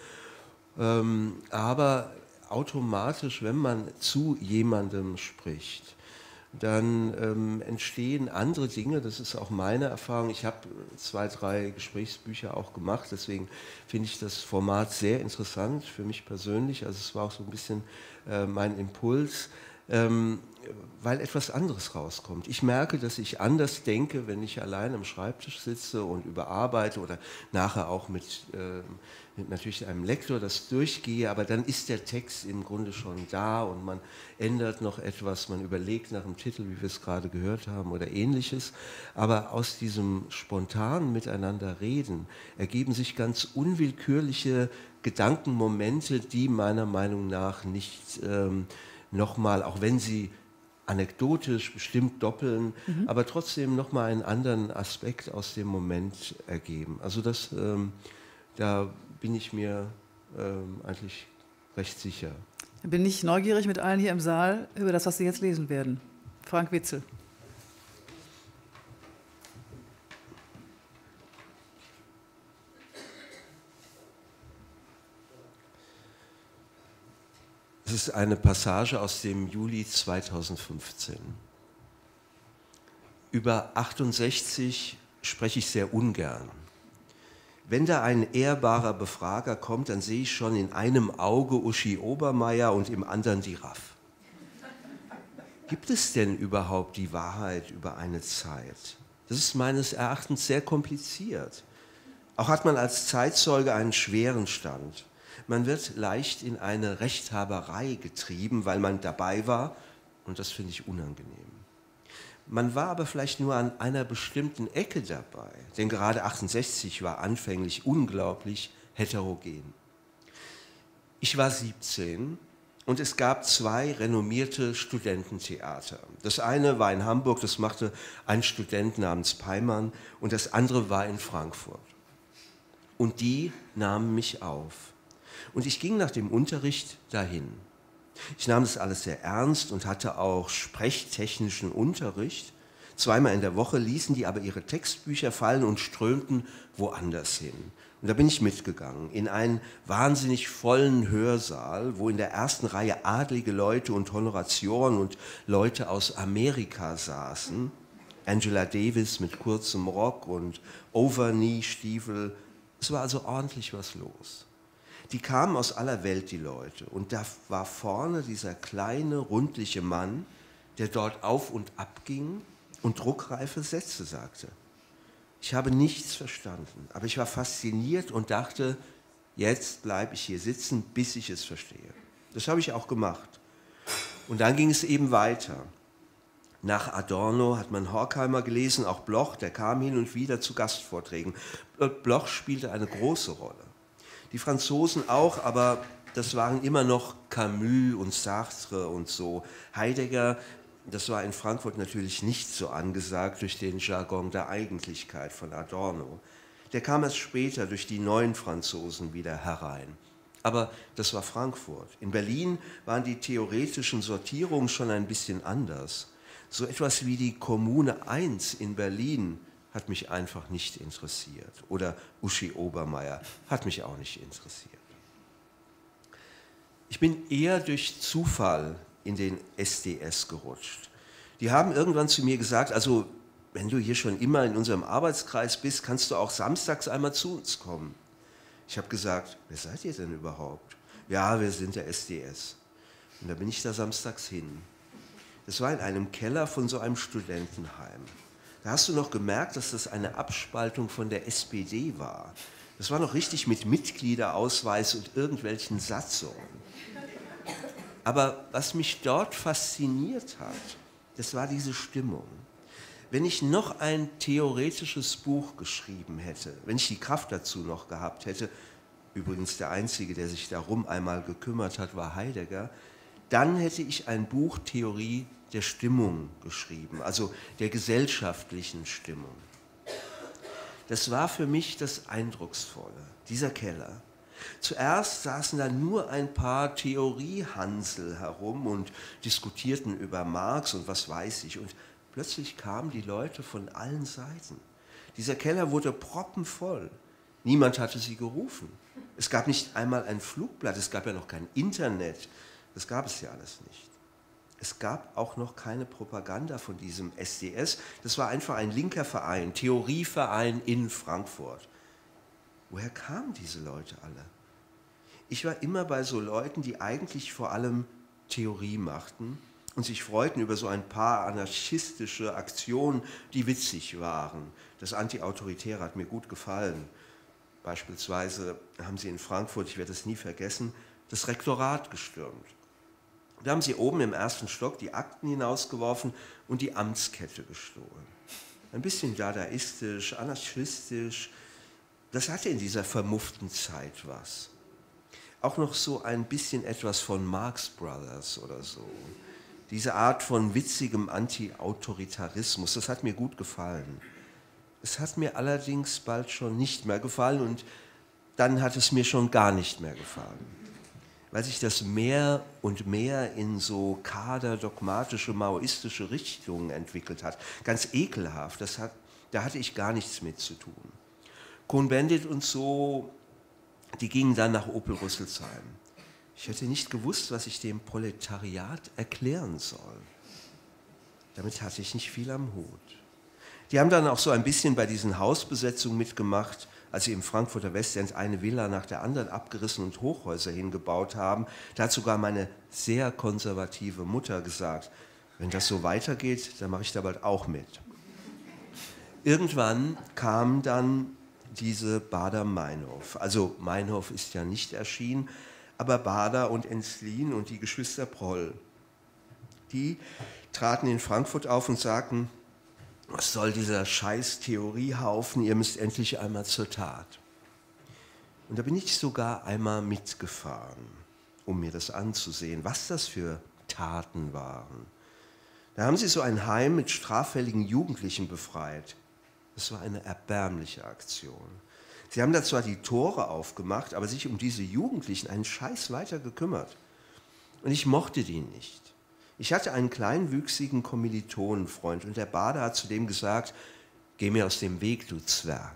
[SPEAKER 5] aber automatisch, wenn man zu jemandem spricht, dann entstehen andere Dinge, das ist auch meine Erfahrung. Ich habe 2, 3 Gesprächsbücher auch gemacht, deswegen finde ich das Format sehr interessant für mich persönlich, also es war auch so ein bisschen mein Impuls, weil etwas anderes rauskommt. Ich merke, dass ich anders denke, wenn ich allein am Schreibtisch sitze und überarbeite oder nachher auch mit natürlich einem Lektor das durchgehe, aber dann ist der Text im Grunde schon da und man ändert noch etwas, man überlegt nach dem Titel, wie wir es gerade gehört haben oder ähnliches, aber aus diesem spontanen Miteinander reden ergeben sich ganz unwillkürliche Gedankenmomente, die meiner Meinung nach nicht nochmal, auch wenn sie anekdotisch bestimmt doppeln, aber trotzdem nochmal einen anderen Aspekt aus dem Moment ergeben. Also das, da bin ich mir eigentlich recht sicher.
[SPEAKER 2] Da bin ich neugierig mit allen hier im Saal über das, was Sie jetzt lesen werden. Frank Witzel.
[SPEAKER 5] Es ist eine Passage aus dem Juli 2015. Über 68 spreche ich sehr ungern. Wenn da ein ehrbarer Befrager kommt, dann sehe ich schon in einem Auge Uschi Obermeier und im anderen die Raff. Gibt es denn überhaupt die Wahrheit über eine Zeit? Das ist meines Erachtens sehr kompliziert. Auch hat man als Zeitzeuge einen schweren Stand. Man wird leicht in eine Rechthaberei getrieben, weil man dabei war, und das finde ich unangenehm. Man war aber vielleicht nur an einer bestimmten Ecke dabei, denn gerade 68 war anfänglich unglaublich heterogen. Ich war 17 und es gab 2 renommierte Studententheater. Das eine war in Hamburg, das machte ein Student namens Peimann, und das andere war in Frankfurt. Und die nahmen mich auf. Und ich ging nach dem Unterricht dahin. Ich nahm das alles sehr ernst und hatte auch sprechtechnischen Unterricht. 2-mal in der Woche ließen die aber ihre Textbücher fallen und strömten woanders hin. Und da bin ich mitgegangen, in einen wahnsinnig vollen Hörsaal, wo in der ersten Reihe adlige Leute und Honoratioren und Leute aus Amerika saßen. Angela Davis mit kurzem Rock und Overknee-Stiefel. Es war also ordentlich was los. Die kamen aus aller Welt, die Leute. Und da war vorne dieser kleine, rundliche Mann, der dort auf und ab ging und druckreife Sätze sagte. Ich habe nichts verstanden, aber ich war fasziniert und dachte, jetzt bleibe ich hier sitzen, bis ich es verstehe. Das habe ich auch gemacht. Und dann ging es eben weiter. Nach Adorno hat man Horkheimer gelesen, auch Bloch, der kam hin und wieder zu Gastvorträgen. Bloch spielte eine große Rolle. Die Franzosen auch, aber das waren immer noch Camus und Sartre und so. Heidegger, das war in Frankfurt natürlich nicht so angesagt durch den Jargon der Eigentlichkeit von Adorno. Der kam erst später durch die neuen Franzosen wieder herein. Aber das war Frankfurt. In Berlin waren die theoretischen Sortierungen schon ein bisschen anders. So etwas wie die Kommune 1 in Berlin hat mich einfach nicht interessiert. Oder Uschi Obermeier hat mich auch nicht interessiert. Ich bin eher durch Zufall in den SDS gerutscht. Die haben irgendwann zu mir gesagt, also wenn du hier schon immer in unserem Arbeitskreis bist, kannst du auch samstags einmal zu uns kommen. Ich habe gesagt, wer seid ihr denn überhaupt? Ja, wir sind der SDS. Und da bin ich da samstags hin. Das war in einem Keller von so einem Studentenheim. Da hast du noch gemerkt, dass das eine Abspaltung von der SPD war. Das war noch richtig mit Mitgliederausweis und irgendwelchen Satzungen. Aber was mich dort fasziniert hat, das war diese Stimmung. Wenn ich noch ein theoretisches Buch geschrieben hätte, wenn ich die Kraft dazu noch gehabt hätte, übrigens der Einzige, der sich darum einmal gekümmert hat, war Heidegger, dann hätte ich ein Buch Theorie der Stimmung geschrieben, also der gesellschaftlichen Stimmung. Das war für mich das Eindrucksvolle, dieser Keller. Zuerst saßen da nur ein paar Theoriehansel herum und diskutierten über Marx und was weiß ich. Und plötzlich kamen die Leute von allen Seiten. Dieser Keller wurde proppenvoll. Niemand hatte sie gerufen. Es gab nicht einmal ein Flugblatt, es gab ja noch kein Internet. Das gab es ja alles nicht. Es gab auch noch keine Propaganda von diesem SDS. Das war einfach ein linker Verein, Theorieverein in Frankfurt. Woher kamen diese Leute alle? Ich war immer bei so Leuten, die eigentlich vor allem Theorie machten und sich freuten über so ein paar anarchistische Aktionen, die witzig waren. Das Antiautoritäre hat mir gut gefallen. Beispielsweise haben sie in Frankfurt, ich werde es nie vergessen, das Rektorat gestürmt. Da haben sie oben im ersten Stock die Akten hinausgeworfen und die Amtskette gestohlen. Ein bisschen dadaistisch, anarchistisch, das hatte in dieser vermufften Zeit was. Auch noch so ein bisschen etwas von Marx Brothers oder so. Diese Art von witzigem Anti-Autoritarismus, das hat mir gut gefallen. Es hat mir allerdings bald schon nicht mehr gefallen und dann hat es mir schon gar nicht mehr gefallen. Weil sich das mehr und mehr in so kaderdogmatische, maoistische Richtungen entwickelt hat. Ganz ekelhaft, da hatte ich gar nichts mit zu tun. Cohn-Bendit und so, die gingen dann nach Opel-Rüsselsheim. Ich hätte nicht gewusst, was ich dem Proletariat erklären soll. Damit hatte ich nicht viel am Hut. Die haben dann auch so ein bisschen bei diesen Hausbesetzungen mitgemacht, als sie im Frankfurter Westend eine Villa nach der anderen abgerissen und Hochhäuser hingebaut haben. Da hat sogar meine sehr konservative Mutter gesagt, wenn das so weitergeht, dann mache ich da bald auch mit. Irgendwann kam dann diese Baader-Meinhof. Also Meinhof ist ja nicht erschienen, aber Baader und Enslin und die Geschwister Proll, die traten in Frankfurt auf und sagten, was soll dieser scheiß Theoriehaufen, ihr müsst endlich einmal zur Tat. Und da bin ich sogar einmal mitgefahren, um mir das anzusehen, was das für Taten waren. Da haben sie so ein Heim mit straffälligen Jugendlichen befreit. Das war eine erbärmliche Aktion. Sie haben da zwar die Tore aufgemacht, aber sich um diese Jugendlichen einen Scheiß weiter gekümmert. Und ich mochte die nicht. Ich hatte einen kleinwüchsigen Kommilitonenfreund und der Baader hat zu dem gesagt, geh mir aus dem Weg, du Zwerg.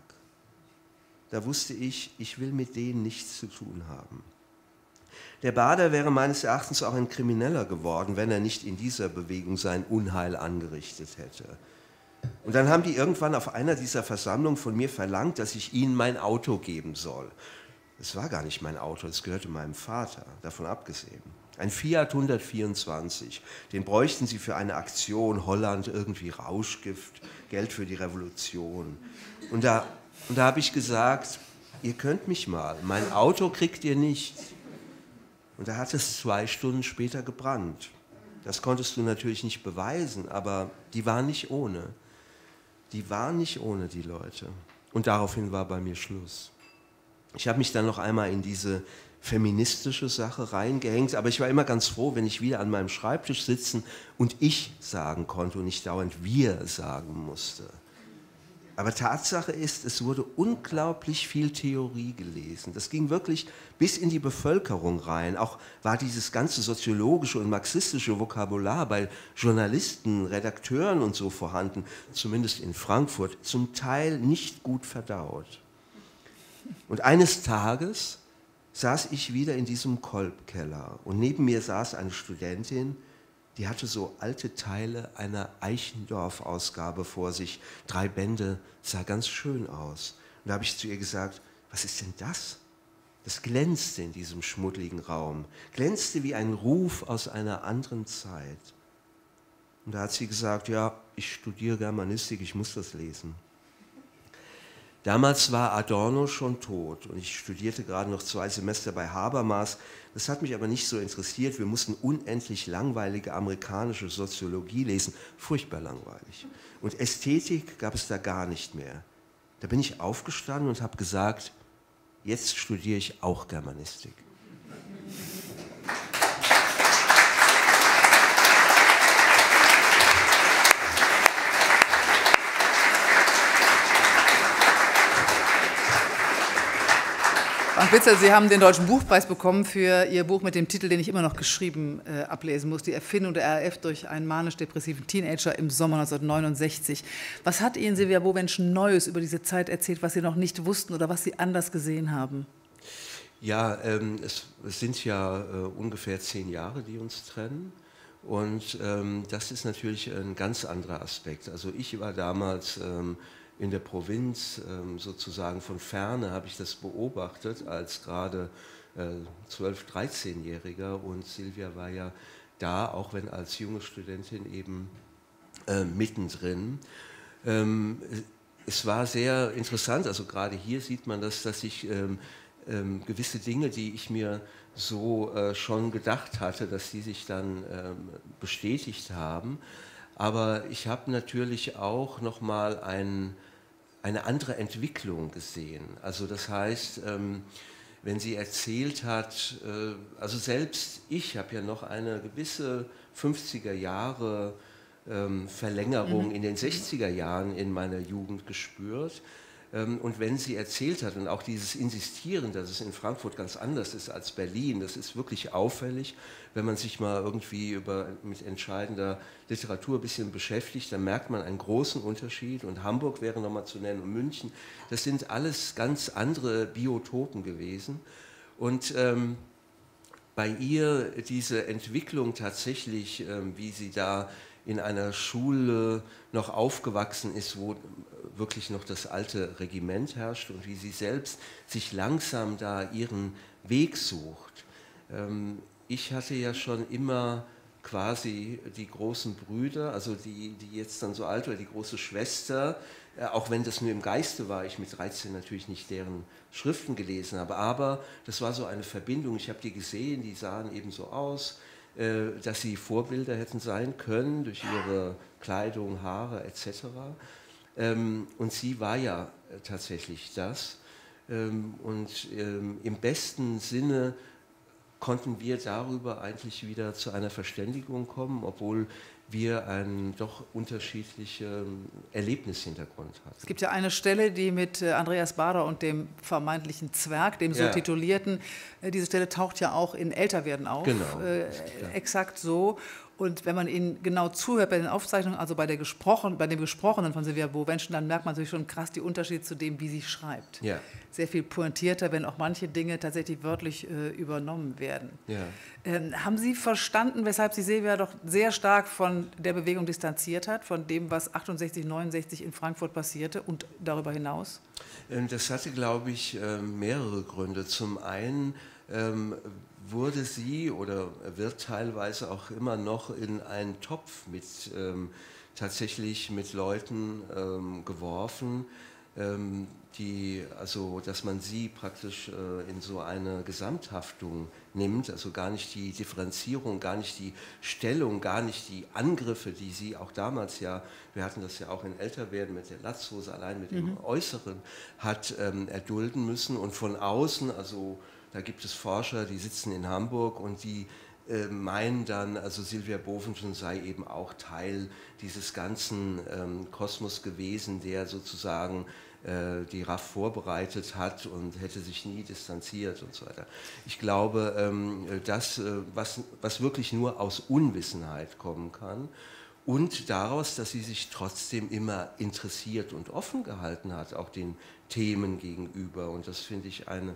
[SPEAKER 5] Da wusste ich, ich will mit denen nichts zu tun haben. Der Baader wäre meines Erachtens auch ein Krimineller geworden, wenn er nicht in dieser Bewegung sein Unheil angerichtet hätte. Und dann haben die irgendwann auf einer dieser Versammlungen von mir verlangt, dass ich ihnen mein Auto geben soll. Das war gar nicht mein Auto, das gehörte meinem Vater, davon abgesehen. Ein Fiat 124, den bräuchten sie für eine Aktion, Holland irgendwie Rauschgift, Geld für die Revolution. Und da habe ich gesagt, ihr könnt mich mal, mein Auto kriegt ihr nicht. Und da hat es 2 Stunden später gebrannt. Das konntest du natürlich nicht beweisen, aber die waren nicht ohne. Die waren nicht ohne, die Leute. Und daraufhin war bei mir Schluss. Ich habe mich dann noch einmal in diese feministische Sache reingehängt, aber ich war immer ganz froh, wenn ich wieder an meinem Schreibtisch sitzen und ich sagen konnte und nicht dauernd wir sagen musste. Aber Tatsache ist, es wurde unglaublich viel Theorie gelesen. Das ging wirklich bis in die Bevölkerung rein. Auch war dieses ganze soziologische und marxistische Vokabular bei Journalisten, Redakteuren und so vorhanden, zumindest in Frankfurt, zum Teil nicht gut verdaut. Und eines Tages saß ich wieder in diesem Kolbkeller und neben mir saß eine Studentin, die hatte so alte Teile einer Eichendorff-Ausgabe vor sich, 3 Bände, sah ganz schön aus. Und da habe ich zu ihr gesagt, was ist denn das? Das glänzte in diesem schmuddeligen Raum, glänzte wie ein Ruf aus einer anderen Zeit. Und da hat sie gesagt, ja, ich studiere Germanistik, ich muss das lesen. Damals war Adorno schon tot und ich studierte gerade noch 2 Semester bei Habermas. Das hat mich aber nicht so interessiert. Wir mussten unendlich langweilige amerikanische Soziologie lesen. Furchtbar langweilig. Und Ästhetik gab es da gar nicht mehr. Da bin ich aufgestanden und habe gesagt, jetzt studiere ich auch Germanistik.
[SPEAKER 2] Frank Witzer, Sie haben den Deutschen Buchpreis bekommen für Ihr Buch mit dem Titel, den ich immer noch geschrieben ablesen muss, Die Erfindung der RAF durch einen manisch-depressiven Teenager im Sommer 1969. Was hat Ihnen Silvia Bobensch Neues über diese Zeit erzählt, was Sie noch nicht wussten oder was Sie anders gesehen haben?
[SPEAKER 5] Ja, es sind ja ungefähr 10 Jahre, die uns trennen. Und das ist natürlich ein ganz anderer Aspekt. Also ich war damals in der Provinz, sozusagen von Ferne habe ich das beobachtet, als gerade 12-, 13-Jähriger, und Silvia war ja da, auch wenn als junge Studentin eben mittendrin. Es war sehr interessant, also gerade hier sieht man das, dass ich gewisse Dinge, die ich mir so schon gedacht hatte, dass sie sich dann bestätigt haben. Aber ich habe natürlich auch nochmal eine andere Entwicklung gesehen. Also das heißt, wenn sie erzählt hat, also selbst ich habe ja noch eine gewisse 50er Jahre Verlängerung in den 60er Jahren in meiner Jugend gespürt. Und wenn sie erzählt hat und auch dieses Insistieren, dass es in Frankfurt ganz anders ist als Berlin, das ist wirklich auffällig. Wenn man sich mal irgendwie mit entscheidender Literatur ein bisschen beschäftigt, dann merkt man einen großen Unterschied. Und Hamburg wäre nochmal zu nennen und München, das sind alles ganz andere Biotopen gewesen. Und bei ihr diese Entwicklung tatsächlich, wie sie da in einer Schule noch aufgewachsen ist, wo wirklich noch das alte Regiment herrscht und wie sie selbst sich langsam da ihren Weg sucht. Ich hatte ja schon immer quasi die großen Brüder, also die jetzt dann so alt war, die große Schwester, auch wenn das nur im Geiste war, ich mit 13 natürlich nicht deren Schriften gelesen habe, aber das war so eine Verbindung, ich habe die gesehen, die sahen eben so aus, dass sie Vorbilder hätten sein können durch ihre Kleidung, Haare etc. Und sie war ja tatsächlich das. Und im besten Sinne konnten wir darüber eigentlich wieder zu einer Verständigung kommen, obwohl wir einen doch unterschiedlichen Erlebnishintergrund hatten.
[SPEAKER 2] Es gibt ja eine Stelle, die mit Andreas Baader und dem vermeintlichen Zwerg, dem so titulierten, diese Stelle taucht ja auch in Älterwerden auf,
[SPEAKER 5] genau,
[SPEAKER 2] exakt so. Und wenn man ihnen genau zuhört bei den Aufzeichnungen, also bei dem Gesprochenen von Silvia Bovenschen, dann merkt man natürlich schon krass die Unterschiede zu dem, wie sie schreibt.
[SPEAKER 5] Ja.
[SPEAKER 2] Sehr viel pointierter, wenn auch manche Dinge tatsächlich wörtlich übernommen werden.
[SPEAKER 5] Ja.
[SPEAKER 2] Haben Sie verstanden, weshalb Sie Silvia doch sehr stark von der Bewegung distanziert hat, von dem, was 68, 69 in Frankfurt passierte und darüber hinaus?
[SPEAKER 5] Das hatte, glaube ich, mehrere Gründe. Zum einen wurde sie oder wird teilweise auch immer noch in einen Topf tatsächlich mit Leuten geworfen, dass man sie praktisch in so eine Gesamthaftung nimmt, also gar nicht die Differenzierung, gar nicht die Stellung, gar nicht die Angriffe, die sie auch damals ja, wir hatten das ja auch in Älterwerden mit der Latzhose, allein mit dem Äußeren, hat erdulden müssen und von außen, also da gibt es Forscher, die sitzen in Hamburg und die meinen dann, also Silvia Bovenschen sei eben auch Teil dieses ganzen Kosmos gewesen, der sozusagen die RAF vorbereitet hat und hätte sich nie distanziert und so weiter. Ich glaube, das, was wirklich nur aus Unwissenheit kommen kann und daraus, dass sie sich trotzdem immer interessiert und offen gehalten hat, auch den Themen gegenüber. Und das finde ich eine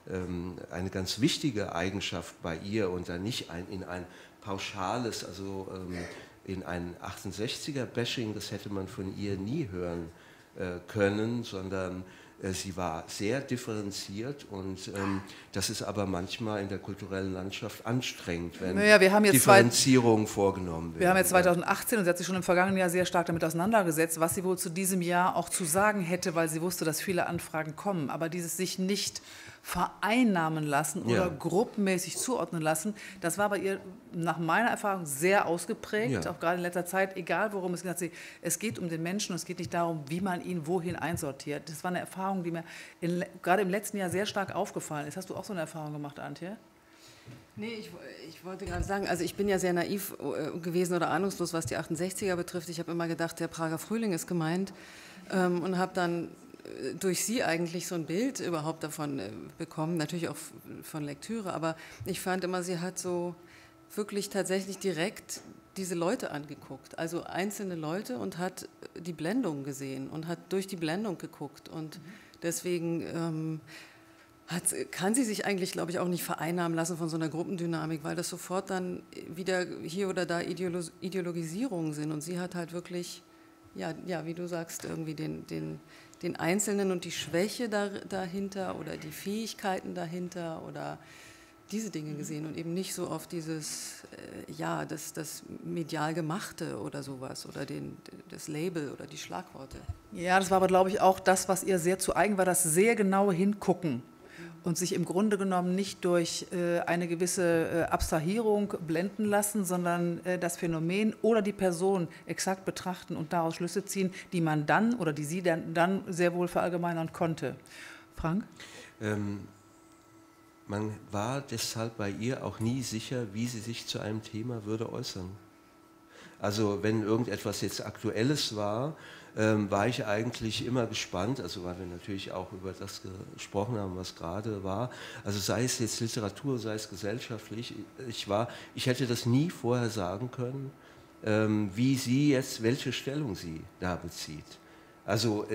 [SPEAKER 5] ganz wichtige Eigenschaft bei ihr und dann nicht in ein pauschales, also in ein 68er-Bashing, das hätte man von ihr nie hören können, sondern sie war sehr differenziert und das ist aber manchmal in der kulturellen Landschaft anstrengend, wenn Differenzierung vorgenommen wird.
[SPEAKER 2] Wir haben jetzt 2018 und sie hat sich schon im vergangenen Jahr sehr stark damit auseinandergesetzt, was sie wohl zu diesem Jahr auch zu sagen hätte, weil sie wusste, dass viele Anfragen kommen. Aber dieses sich nicht vereinnahmen lassen oder gruppenmäßig zuordnen lassen, das war bei ihr nach meiner Erfahrung sehr ausgeprägt, auch gerade in letzter Zeit, egal worum es geht. Es geht um den Menschen und es geht nicht darum, wie man ihn wohin einsortiert. Das war eine Erfahrung, die mir gerade im letzten Jahr sehr stark aufgefallen ist. Hast du auch so eine Erfahrung gemacht, Antje?
[SPEAKER 4] Nee, ich wollte gerade sagen, also ich bin ja sehr naiv gewesen oder ahnungslos, was die 68er betrifft. Ich habe immer gedacht, der Prager Frühling ist gemeint und habe dann durch sie eigentlich so ein Bild überhaupt davon bekommen, natürlich auch von Lektüre, aber ich fand immer, sie hat so wirklich tatsächlich direkt diese Leute angeguckt, also einzelne Leute und hat die Blendung gesehen und hat durch die Blendung geguckt und deswegen kann sie sich eigentlich, glaube ich, auch nicht vereinnahmen lassen von so einer Gruppendynamik, weil das sofort dann wieder hier oder da Ideologisierungen sind und sie hat halt wirklich, ja, wie du sagst, irgendwie den Einzelnen und die Schwäche dahinter oder die Fähigkeiten dahinter oder diese Dinge gesehen und eben nicht so auf dieses, das medial Gemachte oder sowas oder das Label oder die Schlagworte.
[SPEAKER 2] Ja, das war aber, glaube ich, auch das, was ihr sehr zu eigen war, das sehr genaue Hingucken und sich im Grunde genommen nicht durch eine gewisse Abstrahierung blenden lassen, sondern das Phänomen oder die Person exakt betrachten und daraus Schlüsse ziehen, die man dann oder die sie dann sehr wohl verallgemeinern konnte. Frank?
[SPEAKER 5] Man war deshalb bei ihr auch nie sicher, wie sie sich zu einem Thema würde äußern. Also wenn irgendetwas jetzt Aktuelles war, war ich eigentlich immer gespannt, also weil wir natürlich auch über das gesprochen haben, was gerade war, also sei es jetzt Literatur, sei es gesellschaftlich, ich hätte das nie vorher sagen können, wie sie jetzt, welche Stellung sie da bezieht. Also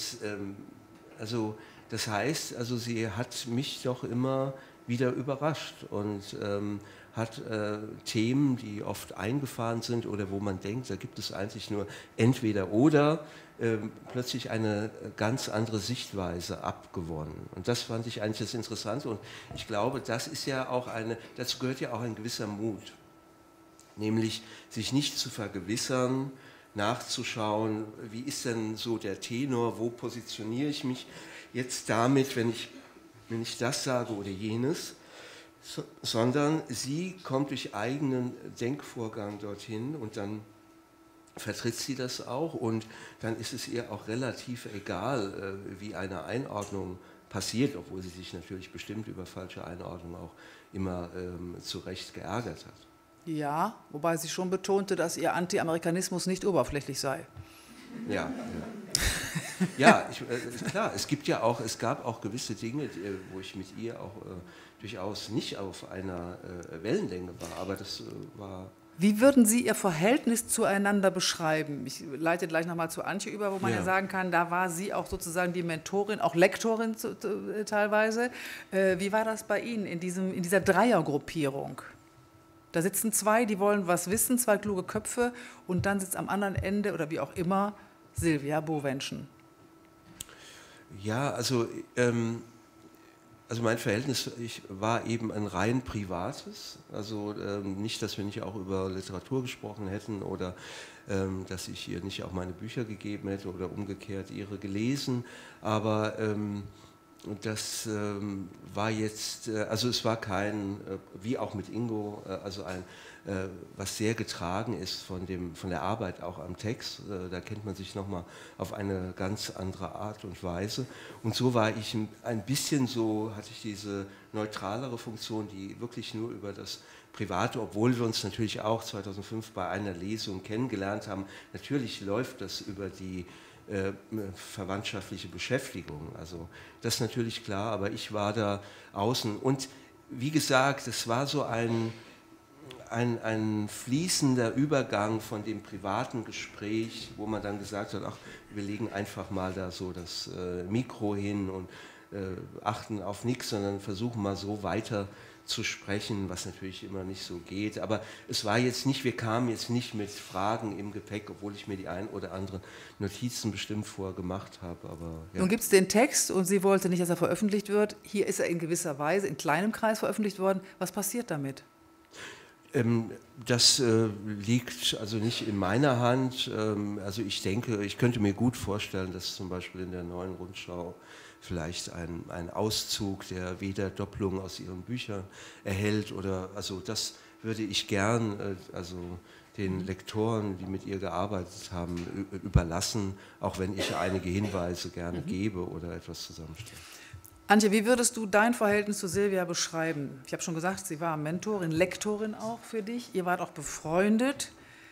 [SPEAKER 5] das heißt, also sie hat mich doch immer wieder überrascht und hat Themen, die oft eingefahren sind oder wo man denkt, da gibt es eigentlich nur entweder oder, plötzlich eine ganz andere Sichtweise abgewonnen. Und das fand ich eigentlich das Interessante und ich glaube, das ist ja auch dazu gehört ja auch ein gewisser Mut. nämlich sich nicht zu vergewissern, nachzuschauen, wie ist denn so der Tenor, wo positioniere ich mich jetzt damit, wenn ich das sage oder jenes, sondern sie kommt durch eigenen Denkvorgang dorthin und dann vertritt sie das auch und dann ist es ihr auch relativ egal, wie eine Einordnung passiert, obwohl sie sich natürlich bestimmt über falsche Einordnung auch immer zu Recht geärgert hat.
[SPEAKER 2] Ja, wobei sie schon betonte, dass ihr Anti-Amerikanismus nicht oberflächlich sei.
[SPEAKER 5] Ja, ja. Klar, es gab auch gewisse Dinge, wo ich mit ihr auch durchaus nicht auf einer Wellenlänge war, aber das war...
[SPEAKER 2] Wie würden Sie Ihr Verhältnis zueinander beschreiben? Ich leite gleich nochmal zu Antje über, wo man ja sagen kann, da war sie auch sozusagen die Mentorin, auch Lektorin teilweise. Wie war das bei Ihnen in dieser Dreiergruppierung? Da sitzen zwei, die wollen was wissen, zwei kluge Köpfe und dann sitzt am anderen Ende oder wie auch immer Silvia Bovenschen.
[SPEAKER 5] Ja, also mein Verhältnis war eben ein rein privates, also nicht, dass wir nicht auch über Literatur gesprochen hätten oder dass ich ihr nicht auch meine Bücher gegeben hätte oder umgekehrt ihre gelesen, aber das war jetzt, also es war kein, wie auch mit Ingo, also ein, was sehr getragen ist von der Arbeit auch am Text, da kennt man sich nochmal auf eine ganz andere Art und Weise und so war ich ein bisschen so, hatte ich diese neutralere Funktion, die wirklich nur über das Private, obwohl wir uns natürlich auch 2005 bei einer Lesung kennengelernt haben, natürlich läuft das über die verwandtschaftliche Beschäftigung. Also das ist natürlich klar, aber ich war da außen. Und wie gesagt, es war so ein fließender Übergang von dem privaten Gespräch, wo man dann gesagt hat, ach, wir legen einfach mal da so das Mikro hin und achten auf nichts, sondern versuchen mal so weiter zu sprechen, was natürlich immer nicht so geht. Aber es war jetzt nicht, wir kamen jetzt nicht mit Fragen im Gepäck, obwohl ich mir die ein oder anderen Notizen bestimmt vorher gemacht habe. Aber, ja.
[SPEAKER 2] Nun gibt es den Text und sie wollte nicht, dass er veröffentlicht wird. Hier ist er in gewisser Weise in kleinem Kreis veröffentlicht worden. Was passiert damit?
[SPEAKER 5] Das liegt also nicht in meiner Hand. Also ich denke, ich könnte mir gut vorstellen, dass zum Beispiel in der Neuen Rundschau vielleicht ein Auszug der Wederdopplung aus ihren Büchern erhält oder also das würde ich gern also den Lektoren, die mit ihr gearbeitet haben, überlassen, auch wenn ich einige Hinweise gerne gebe oder etwas zusammenstelle.
[SPEAKER 2] Antje, wie würdest du dein Verhältnis zu Silvia beschreiben? Ich habe schon gesagt, sie war Mentorin, Lektorin auch für dich. Ihr wart auch befreundet.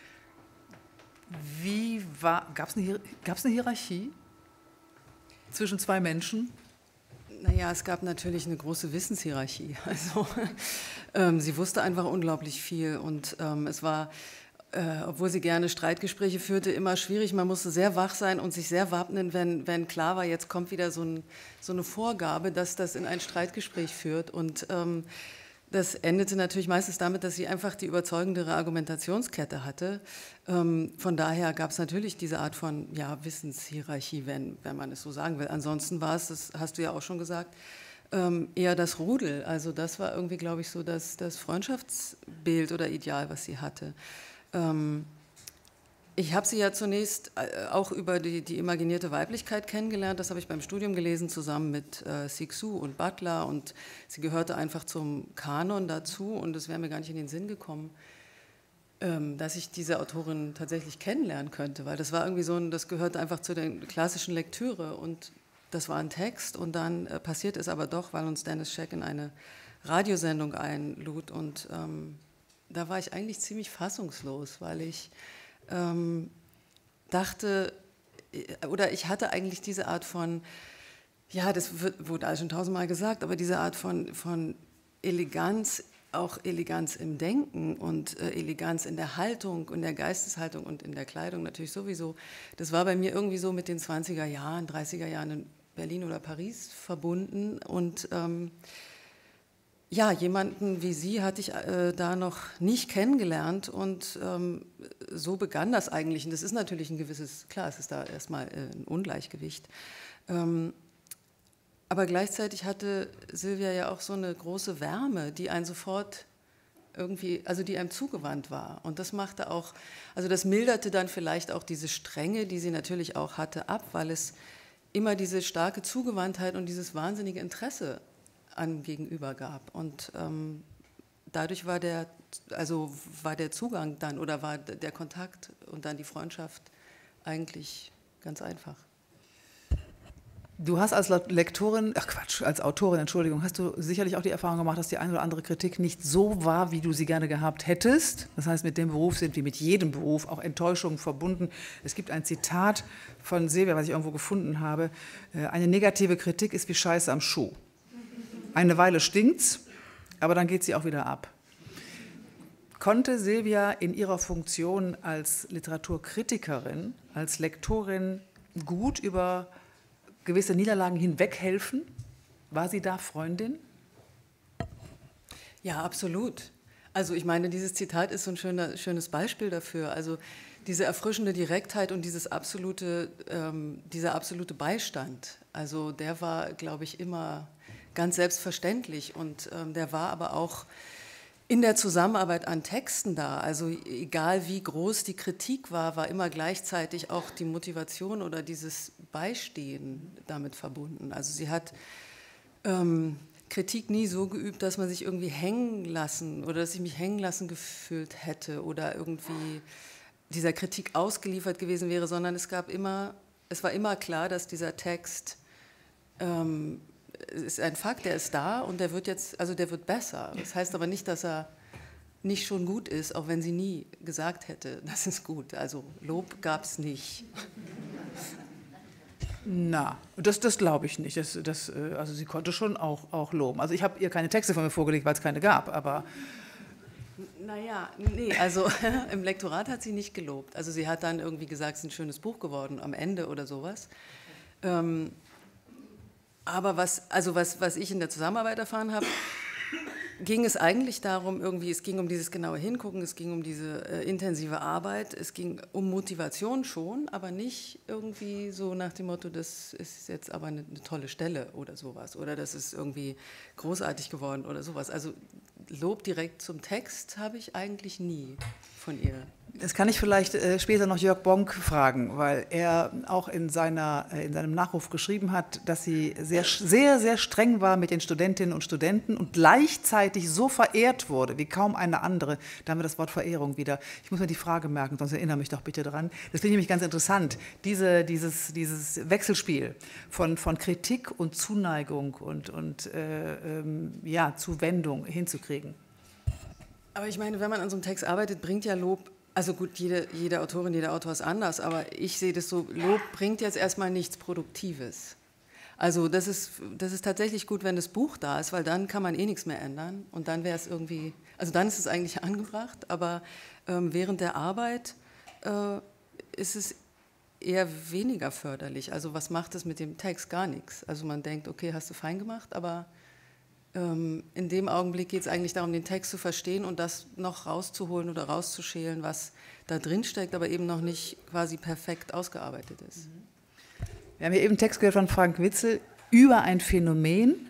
[SPEAKER 2] Gab es eine Hierarchie zwischen zwei Menschen?
[SPEAKER 4] Naja, es gab natürlich eine große Wissenshierarchie. Also, sie wusste einfach unglaublich viel und es war, obwohl sie gerne Streitgespräche führte, immer schwierig. Man musste sehr wach sein und sich sehr wappnen, wenn klar war, jetzt kommt wieder so eine Vorgabe, dass das in ein Streitgespräch führt. Und das endete natürlich meistens damit, dass sie einfach die überzeugendere Argumentationskette hatte. Von daher gab es natürlich diese Art von Wissenshierarchie, wenn man es so sagen will. Ansonsten war es, das hast du ja auch schon gesagt, eher das Rudel. Also das war irgendwie, glaube ich, so das Freundschaftsbild oder Ideal, was sie hatte. Ich habe sie ja zunächst auch über die imaginierte Weiblichkeit kennengelernt. Das habe ich beim Studium gelesen, zusammen mit Cixous und Butler. Und sie gehörte einfach zum Kanon dazu. Und es wäre mir gar nicht in den Sinn gekommen, dass ich diese Autorin tatsächlich kennenlernen könnte. Weil das war irgendwie das gehörte einfach zu der klassischen Lektüre. Und das war ein Text. Und dann passiert es aber doch, weil uns Dennis Scheck in eine Radiosendung einlud. Und da war ich eigentlich ziemlich fassungslos, weil ich dachte, oder ich hatte eigentlich diese Art von, das wurde alles schon tausendmal gesagt, aber diese Art von Eleganz, auch Eleganz im Denken und Eleganz in der Haltung, in der Geisteshaltung und in der Kleidung natürlich sowieso, das war bei mir irgendwie so mit den 20er Jahren, 30er Jahren in Berlin oder Paris verbunden und jemanden wie sie hatte ich da noch nicht kennengelernt und so begann das eigentlich. Und das ist natürlich ein gewisses, klar, es ist da erstmal ein Ungleichgewicht. Aber gleichzeitig hatte Silvia ja auch so eine große Wärme, die einen sofort irgendwie, also die einem zugewandt war. Und das machte auch, also das milderte dann vielleicht auch diese Strenge, die sie natürlich auch hatte, ab, weil es immer diese starke Zugewandtheit und dieses wahnsinnige Interesse an Gegenüber gab. Und dadurch war der Zugang dann oder war der Kontakt und dann die Freundschaft eigentlich ganz einfach.
[SPEAKER 2] Du hast als Lektorin, als Autorin, Entschuldigung, hast du sicherlich auch die Erfahrung gemacht, dass die eine oder andere Kritik nicht so war, wie du sie gerne gehabt hättest. Das heißt, mit dem Beruf sind wie mit jedem Beruf auch Enttäuschungen verbunden. Es gibt ein Zitat von Silvia, was ich irgendwo gefunden habe. Eine negative Kritik ist wie Scheiße am Schuh. Eine Weile stinkt's, aber dann geht sie auch wieder ab. Konnte Silvia in ihrer Funktion als Literaturkritikerin, als Lektorin gut über gewisse Niederlagen hinweg helfen? War sie da Freundin?
[SPEAKER 4] Ja, absolut. Also ich meine, dieses Zitat ist so ein schönes Beispiel dafür. Also diese erfrischende Direktheit und dieser absolute Beistand, also der war, glaube ich, immer ganz selbstverständlich und der war aber auch in der Zusammenarbeit an Texten da. Also egal wie groß die Kritik war immer gleichzeitig auch die Motivation oder dieses Beistehen damit verbunden. Also sie hat Kritik nie so geübt, dass man sich irgendwie hängen lassen oder dass ich mich hängen lassen gefühlt hätte oder irgendwie dieser Kritik ausgeliefert gewesen wäre, sondern es war immer klar, dass dieser Text ist ein Fakt, der ist da und der wird besser. Das heißt aber nicht, dass er nicht schon gut ist, auch wenn sie nie gesagt hätte, das ist gut. Also Lob gab es nicht.
[SPEAKER 2] Na, das glaube ich nicht. Also sie konnte schon auch loben. Also ich habe ihr keine Texte von mir vorgelegt, weil es keine gab, aber...
[SPEAKER 4] Naja, nee, also im Lektorat hat sie nicht gelobt. Also sie hat dann irgendwie gesagt, es ist ein schönes Buch geworden am Ende oder sowas. Aber was ich in der Zusammenarbeit erfahren habe, ging es eigentlich darum, es ging um dieses genaue Hingucken, es ging um diese intensive Arbeit, es ging um Motivation schon, aber nicht irgendwie so nach dem Motto, das ist jetzt aber eine tolle Stelle oder sowas oder das ist irgendwie großartig geworden oder sowas. Also Lob direkt zum Text habe ich eigentlich nie von ihr.
[SPEAKER 2] Das kann ich vielleicht später noch Jörg Bonk fragen, weil er auch in seinem Nachruf geschrieben hat, dass sie sehr, sehr, sehr streng war mit den Studentinnen und Studenten und gleichzeitig so verehrt wurde wie kaum eine andere. Da haben wir das Wort Verehrung wieder. Ich muss mir die Frage merken, sonst erinnere mich doch bitte dran. Das finde ich nämlich ganz interessant, dieses Wechselspiel von Kritik und Zuneigung und Zuwendung hinzukriegen.
[SPEAKER 4] Aber ich meine, wenn man an so einem Text arbeitet, bringt ja Lob. Also gut, jede Autorin, jeder Autor ist anders, aber ich sehe das so, Lob bringt jetzt erstmal nichts Produktives. Also das ist tatsächlich gut, wenn das Buch da ist, weil dann kann man eh nichts mehr ändern und dann wäre es irgendwie, also dann ist es eigentlich angebracht, aber während der Arbeit ist es eher weniger förderlich. Also was macht es mit dem Text? Gar nichts. Also man denkt, okay, hast du fein gemacht, aber in dem Augenblick geht es eigentlich darum, den Text zu verstehen und das noch rauszuholen oder rauszuschälen, was da drin steckt, aber eben noch nicht quasi perfekt ausgearbeitet ist.
[SPEAKER 2] Wir haben ja eben einen Text gehört von Frank Witzel über ein Phänomen,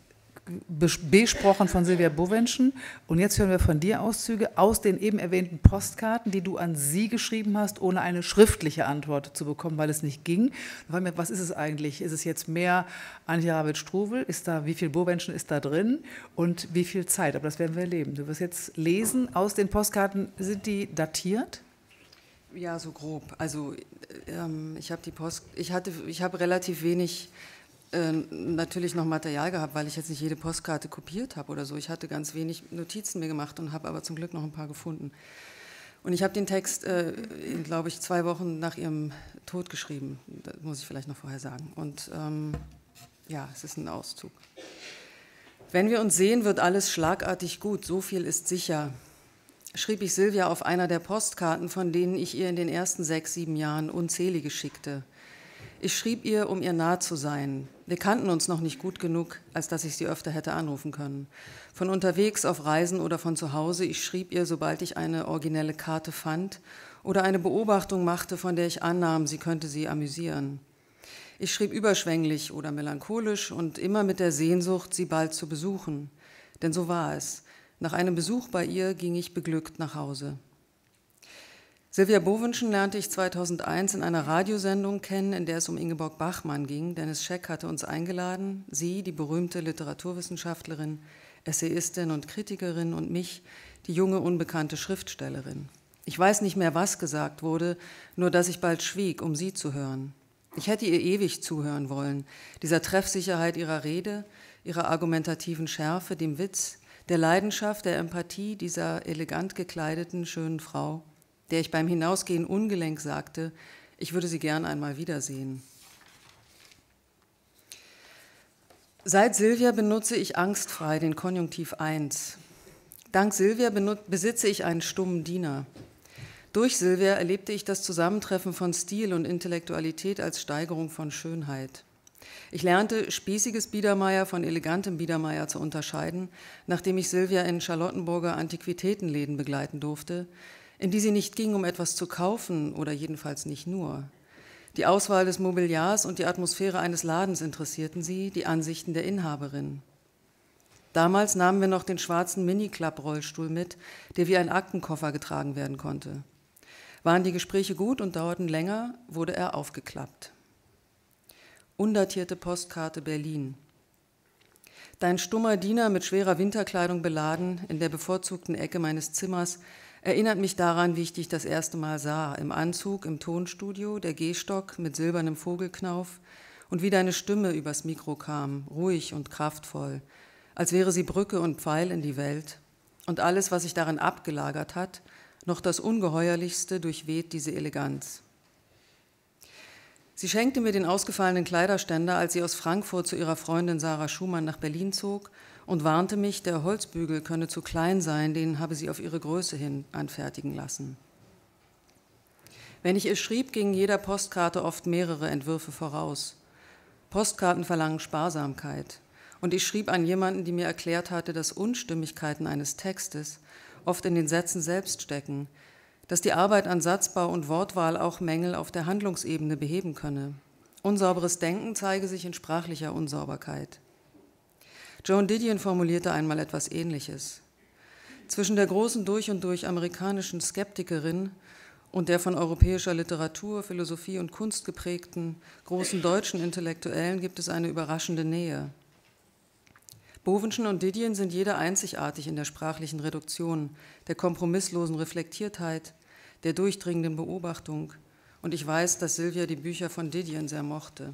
[SPEAKER 2] besprochen von Silvia Bovenschen. Und jetzt hören wir von dir Auszüge aus den eben erwähnten Postkarten, die du an sie geschrieben hast, ohne eine schriftliche Antwort zu bekommen, weil es nicht ging. Was ist es eigentlich? Ist es jetzt mehr Antje Ravitsch-Struwel? Wie viel Bovenschen ist da drin? Und wie viel Zeit? Aber das werden wir erleben. Du wirst jetzt lesen aus den Postkarten. Sind die datiert?
[SPEAKER 4] Ja, so grob. Also ich habe relativ wenig natürlich noch Material gehabt, weil ich jetzt nicht jede Postkarte kopiert habe oder so. Ich hatte ganz wenig Notizen mir gemacht und habe aber zum Glück noch ein paar gefunden. Und ich habe den Text, glaube ich, 2 Wochen nach ihrem Tod geschrieben. Das muss ich vielleicht noch vorher sagen. Und ja, es ist ein Auszug. Wenn wir uns sehen, wird alles schlagartig gut. So viel ist sicher. Schrieb ich Silvia auf einer der Postkarten, von denen ich ihr in den ersten 6, 7 Jahren unzählige schickte. Ich schrieb ihr, um ihr nah zu sein. Wir kannten uns noch nicht gut genug, als dass ich sie öfter hätte anrufen können. Von unterwegs, auf Reisen oder von zu Hause, ich schrieb ihr, sobald ich eine originelle Karte fand oder eine Beobachtung machte, von der ich annahm, sie könnte sie amüsieren. Ich schrieb überschwänglich oder melancholisch und immer mit der Sehnsucht, sie bald zu besuchen. Denn so war es. Nach einem Besuch bei ihr ging ich beglückt nach Hause. Silvia Bovenschen lernte ich 2001 in einer Radiosendung kennen, in der es um Ingeborg Bachmann ging. Dennis Scheck hatte uns eingeladen, sie, die berühmte Literaturwissenschaftlerin, Essayistin und Kritikerin, und mich, die junge, unbekannte Schriftstellerin. Ich weiß nicht mehr, was gesagt wurde, nur dass ich bald schwieg, um sie zu hören. Ich hätte ihr ewig zuhören wollen, dieser Treffsicherheit ihrer Rede, ihrer argumentativen Schärfe, dem Witz, der Leidenschaft, der Empathie dieser elegant gekleideten, schönen Frau, der ich beim Hinausgehen ungelenk sagte, ich würde sie gern einmal wiedersehen. Seit Silvia benutze ich angstfrei den Konjunktiv 1. Dank Silvia besitze ich einen stummen Diener. Durch Silvia erlebte ich das Zusammentreffen von Stil und Intellektualität als Steigerung von Schönheit. Ich lernte, spießiges Biedermeier von elegantem Biedermeier zu unterscheiden, nachdem ich Silvia in Charlottenburger Antiquitätenläden begleiten durfte, in die sie nicht ging, um etwas zu kaufen, oder jedenfalls nicht nur. Die Auswahl des Mobiliars und die Atmosphäre eines Ladens interessierten sie, die Ansichten der Inhaberin. Damals nahmen wir noch den schwarzen Mini-Klapp-Rollstuhl mit, der wie ein Aktenkoffer getragen werden konnte. Waren die Gespräche gut und dauerten länger, wurde er aufgeklappt. Undatierte Postkarte Berlin. Dein stummer Diener mit schwerer Winterkleidung beladen, in der bevorzugten Ecke meines Zimmers, erinnert mich daran, wie ich dich das erste Mal sah, im Anzug, im Tonstudio, der Gehstock mit silbernem Vogelknauf, und wie deine Stimme übers Mikro kam, ruhig und kraftvoll, als wäre sie Brücke und Pfeil in die Welt, und alles, was sich darin abgelagert hat, noch das Ungeheuerlichste durchweht diese Eleganz. Sie schenkte mir den ausgefallenen Kleiderständer, als sie aus Frankfurt zu ihrer Freundin Sarah Schumann nach Berlin zog, und warnte mich, der Holzbügel könne zu klein sein, den habe sie auf ihre Größe hin anfertigen lassen. Wenn ich ihr schrieb, gingen jeder Postkarte oft mehrere Entwürfe voraus. Postkarten verlangen Sparsamkeit. Und ich schrieb an jemanden, die mir erklärt hatte, dass Unstimmigkeiten eines Textes oft in den Sätzen selbst stecken, dass die Arbeit an Satzbau und Wortwahl auch Mängel auf der Handlungsebene beheben könne. Unsauberes Denken zeige sich in sprachlicher Unsauberkeit. Joan Didion formulierte einmal etwas Ähnliches. Zwischen der großen durch und durch amerikanischen Skeptikerin und der von europäischer Literatur, Philosophie und Kunst geprägten großen deutschen Intellektuellen gibt es eine überraschende Nähe. Bovenschen und Didion sind jeder einzigartig in der sprachlichen Reduktion, der kompromisslosen Reflektiertheit, der durchdringenden Beobachtung, und ich weiß, dass Silvia die Bücher von Didion sehr mochte.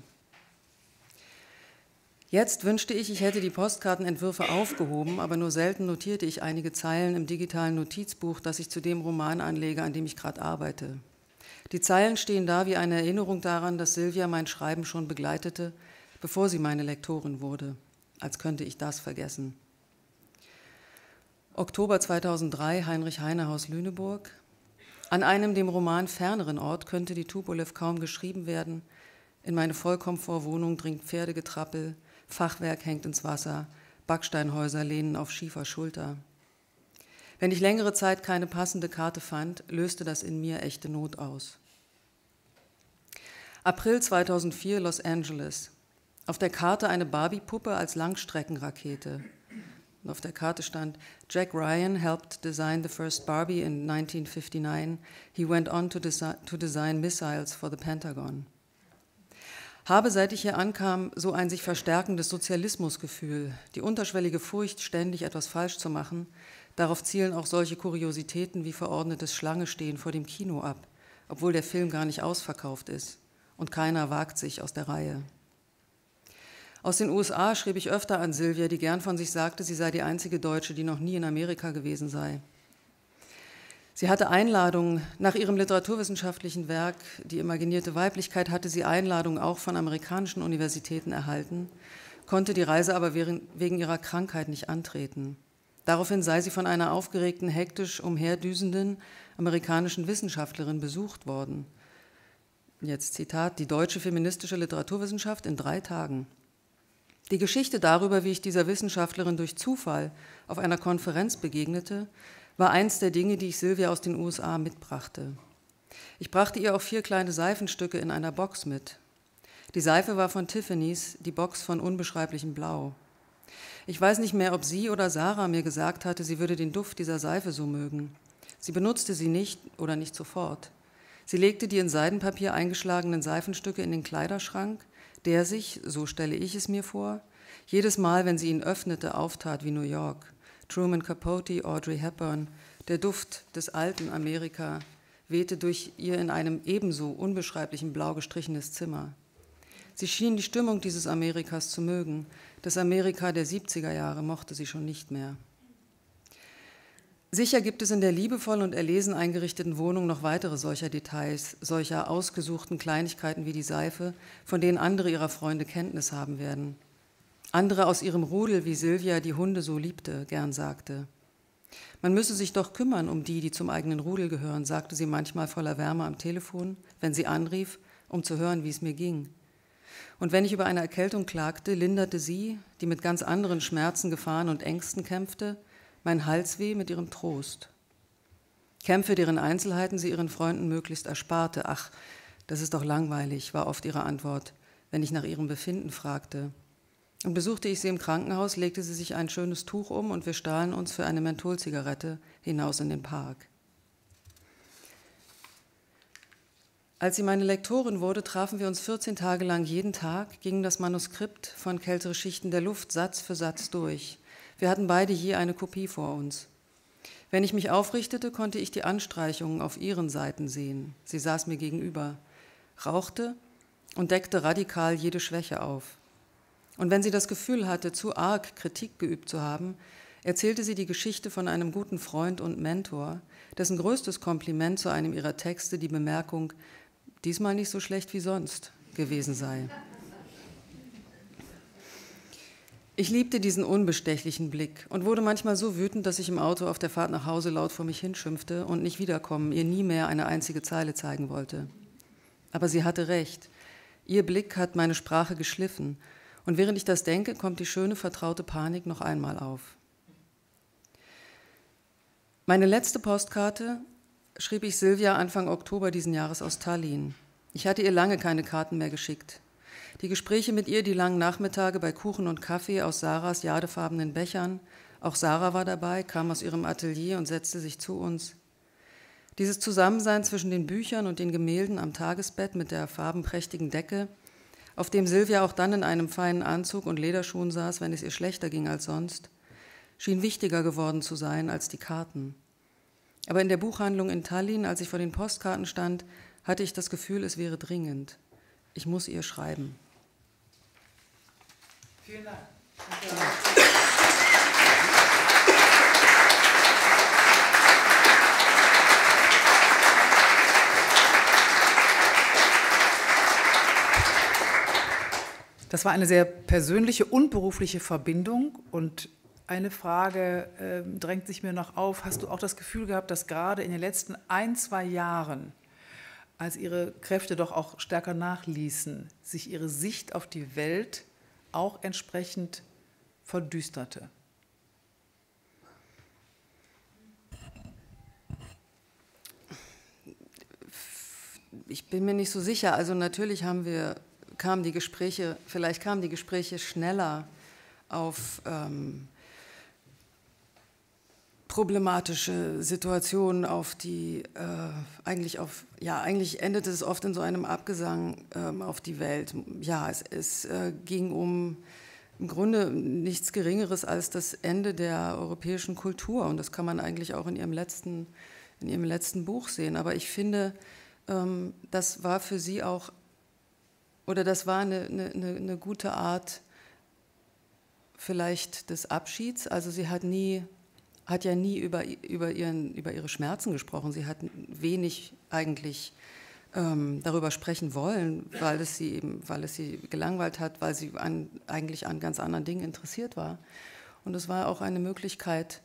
[SPEAKER 4] Jetzt wünschte ich, ich hätte die Postkartenentwürfe aufgehoben, aber nur selten notierte ich einige Zeilen im digitalen Notizbuch, das ich zu dem Roman anlege, an dem ich gerade arbeite. Die Zeilen stehen da wie eine Erinnerung daran, dass Silvia mein Schreiben schon begleitete, bevor sie meine Lektorin wurde. Als könnte ich das vergessen. Oktober 2003, Heinrich-Heine-Haus Lüneburg. An einem dem Roman ferneren Ort könnte die Tupolev kaum geschrieben werden. In meine Vollkomfortwohnung dringt Pferdegetrappel, Fachwerk hängt ins Wasser, Backsteinhäuser lehnen auf schiefer Schulter. Wenn ich längere Zeit keine passende Karte fand, löste das in mir echte Not aus. April 2004, Los Angeles. Auf der Karte eine Barbie-Puppe als Langstreckenrakete. Und auf der Karte stand, Jack Ryan helped design the first Barbie in 1959. He went on to design missiles for the Pentagon. Habe, seit ich hier ankam, so ein sich verstärkendes Sozialismusgefühl, die unterschwellige Furcht, ständig etwas falsch zu machen. Darauf zielen auch solche Kuriositäten wie verordnetes Schlangestehen vor dem Kino ab, obwohl der Film gar nicht ausverkauft ist und keiner wagt sich aus der Reihe. Aus den USA schrieb ich öfter an Silvia, die gern von sich sagte, sie sei die einzige Deutsche, die noch nie in Amerika gewesen sei. Sie hatte Einladungen, nach ihrem literaturwissenschaftlichen Werk Die imaginierte Weiblichkeit hatte sie Einladungen auch von amerikanischen Universitäten erhalten, konnte die Reise aber wegen ihrer Krankheit nicht antreten. Daraufhin sei sie von einer aufgeregten, hektisch umherdüsenden amerikanischen Wissenschaftlerin besucht worden. Jetzt Zitat, die deutsche feministische Literaturwissenschaft in 3 Tagen. Die Geschichte darüber, wie ich dieser Wissenschaftlerin durch Zufall auf einer Konferenz begegnete, war eins der Dinge, die ich Silvia aus den USA mitbrachte. Ich brachte ihr auch 4 kleine Seifenstücke in einer Box mit. Die Seife war von Tiffany's, die Box von unbeschreiblichem Blau. Ich weiß nicht mehr, ob sie oder Sarah mir gesagt hatte, sie würde den Duft dieser Seife so mögen. Sie benutzte sie nicht oder nicht sofort. Sie legte die in Seidenpapier eingeschlagenen Seifenstücke in den Kleiderschrank, der sich, so stelle ich es mir vor, jedes Mal, wenn sie ihn öffnete, auftat wie New York. Truman Capote, Audrey Hepburn, der Duft des alten Amerika wehte durch ihr in einem ebenso unbeschreiblichen Blau gestrichenes Zimmer. Sie schien die Stimmung dieses Amerikas zu mögen. Das Amerika der 70er Jahre mochte sie schon nicht mehr. Sicher gibt es in der liebevoll und erlesen eingerichteten Wohnung noch weitere solcher Details, solcher ausgesuchten Kleinigkeiten wie die Seife, von denen andere ihrer Freunde Kenntnis haben werden. Andere aus ihrem Rudel, wie Silvia die Hunde so liebte, gern sagte. Man müsse sich doch kümmern um die, die zum eigenen Rudel gehören, sagte sie manchmal voller Wärme am Telefon, wenn sie anrief, um zu hören, wie es mir ging. Und wenn ich über eine Erkältung klagte, linderte sie, die mit ganz anderen Schmerzen, Gefahren und Ängsten kämpfte, mein Halsweh mit ihrem Trost. Kämpfe, deren Einzelheiten sie ihren Freunden möglichst ersparte. Ach, das ist doch langweilig, war oft ihre Antwort, wenn ich nach ihrem Befinden fragte. Und besuchte ich sie im Krankenhaus, legte sie sich ein schönes Tuch um und wir stahlen uns für eine Mentholzigarette hinaus in den Park. Als sie meine Lektorin wurde, trafen wir uns 14 Tage lang jeden Tag, gingen das Manuskript von Kältere Schichten der Luft Satz für Satz durch. Wir hatten beide je eine Kopie vor uns. Wenn ich mich aufrichtete, konnte ich die Anstreichungen auf ihren Seiten sehen. Sie saß mir gegenüber, rauchte und deckte radikal jede Schwäche auf. Und wenn sie das Gefühl hatte, zu arg Kritik geübt zu haben, erzählte sie die Geschichte von einem guten Freund und Mentor, dessen größtes Kompliment zu einem ihrer Texte die Bemerkung, diesmal nicht so schlecht wie sonst, gewesen sei. Ich liebte diesen unbestechlichen Blick und wurde manchmal so wütend, dass ich im Auto auf der Fahrt nach Hause laut vor mich hinschimpfte und nicht wiederkommen, ihr nie mehr eine einzige Zeile zeigen wollte. Aber sie hatte recht. Ihr Blick hat meine Sprache geschliffen und während ich das denke, kommt die schöne, vertraute Panik noch einmal auf. Meine letzte Postkarte schrieb ich Silvia Anfang Oktober diesen Jahres aus Tallinn. Ich hatte ihr lange keine Karten mehr geschickt. Die Gespräche mit ihr, die langen Nachmittage bei Kuchen und Kaffee aus Sarahs jadefarbenen Bechern, auch Sarah war dabei, kam aus ihrem Atelier und setzte sich zu uns. Dieses Zusammensein zwischen den Büchern und den Gemälden am Tagesbett mit der farbenprächtigen Decke, auf dem Silvia auch dann in einem feinen Anzug und Lederschuhen saß, wenn es ihr schlechter ging als sonst, schien wichtiger geworden zu sein als die Karten. Aber in der Buchhandlung in Tallinn, als ich vor den Postkarten stand, hatte ich das Gefühl, es wäre dringend. Ich muss ihr schreiben.
[SPEAKER 2] Vielen Dank. Das war eine sehr persönliche und berufliche Verbindung und eine Frage drängt sich mir noch auf. Hast du auch das Gefühl gehabt, dass gerade in den letzten 1-2 Jahren, als ihre Kräfte doch auch stärker nachließen, sich ihre Sicht auf die Welt auch entsprechend verdüsterte?
[SPEAKER 4] Ich bin mir nicht so sicher. Also natürlich kamen die Gespräche schneller auf problematische Situationen, auf die eigentlich endete es oft in so einem Abgesang auf die Welt. Ja, es ging um im Grunde nichts Geringeres als das Ende der europäischen Kultur und das kann man eigentlich auch in ihrem letzten Buch sehen. Aber ich finde, das war für sie auch, oder das war eine gute Art vielleicht des Abschieds. Also sie hat ja nie über ihre Schmerzen gesprochen. Sie hat wenig eigentlich darüber sprechen wollen, weil es sie gelangweilt hat, weil sie eigentlich an ganz anderen Dingen interessiert war. Und es war auch eine Möglichkeit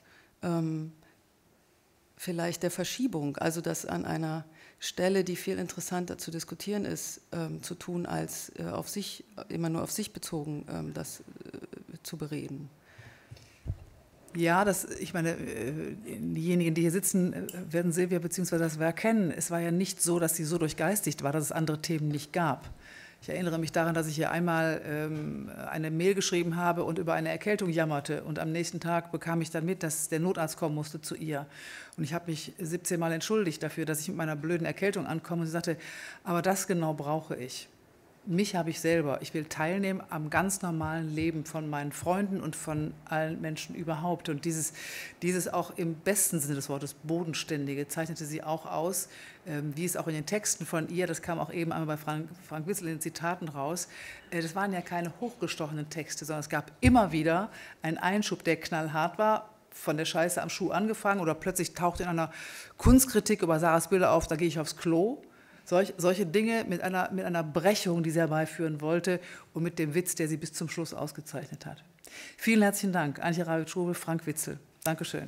[SPEAKER 4] vielleicht der Verschiebung, also das an einer Stelle, die viel interessanter zu diskutieren ist, zu tun, als immer nur auf sich bezogen das zu bereden.
[SPEAKER 2] Ja, ich meine, diejenigen, die hier sitzen, werden Silvia bzw. das Werk kennen. Es war ja nicht so, dass sie so durchgeistigt war, dass es andere Themen nicht gab. Ich erinnere mich daran, dass ich hier einmal eine Mail geschrieben habe und über eine Erkältung jammerte. Und am nächsten Tag bekam ich dann mit, dass der Notarzt kommen musste zu ihr. Und ich habe mich 17 Mal entschuldigt dafür, dass ich mit meiner blöden Erkältung ankomme. Und sie sagte, aber das genau brauche ich. Mich habe ich selber. Ich will teilnehmen am ganz normalen Leben von meinen Freunden und von allen Menschen überhaupt. Und dieses auch im besten Sinne des Wortes Bodenständige zeichnete sie auch aus, wie es auch in den Texten von ihr, das kam auch eben einmal bei Frank Witzel in den Zitaten raus, das waren ja keine hochgestochenen Texte, sondern es gab immer wieder einen Einschub, der knallhart war, von der Scheiße am Schuh angefangen oder plötzlich taucht in einer Kunstkritik über Sarahs Bilder auf, da gehe ich aufs Klo. Solche Dinge mit einer Brechung, die sie herbeiführen wollte und mit dem Witz, der sie bis zum Schluss ausgezeichnet hat. Vielen herzlichen Dank, Antje Ravitsch-Rubel, Frank Witzel. Dankeschön.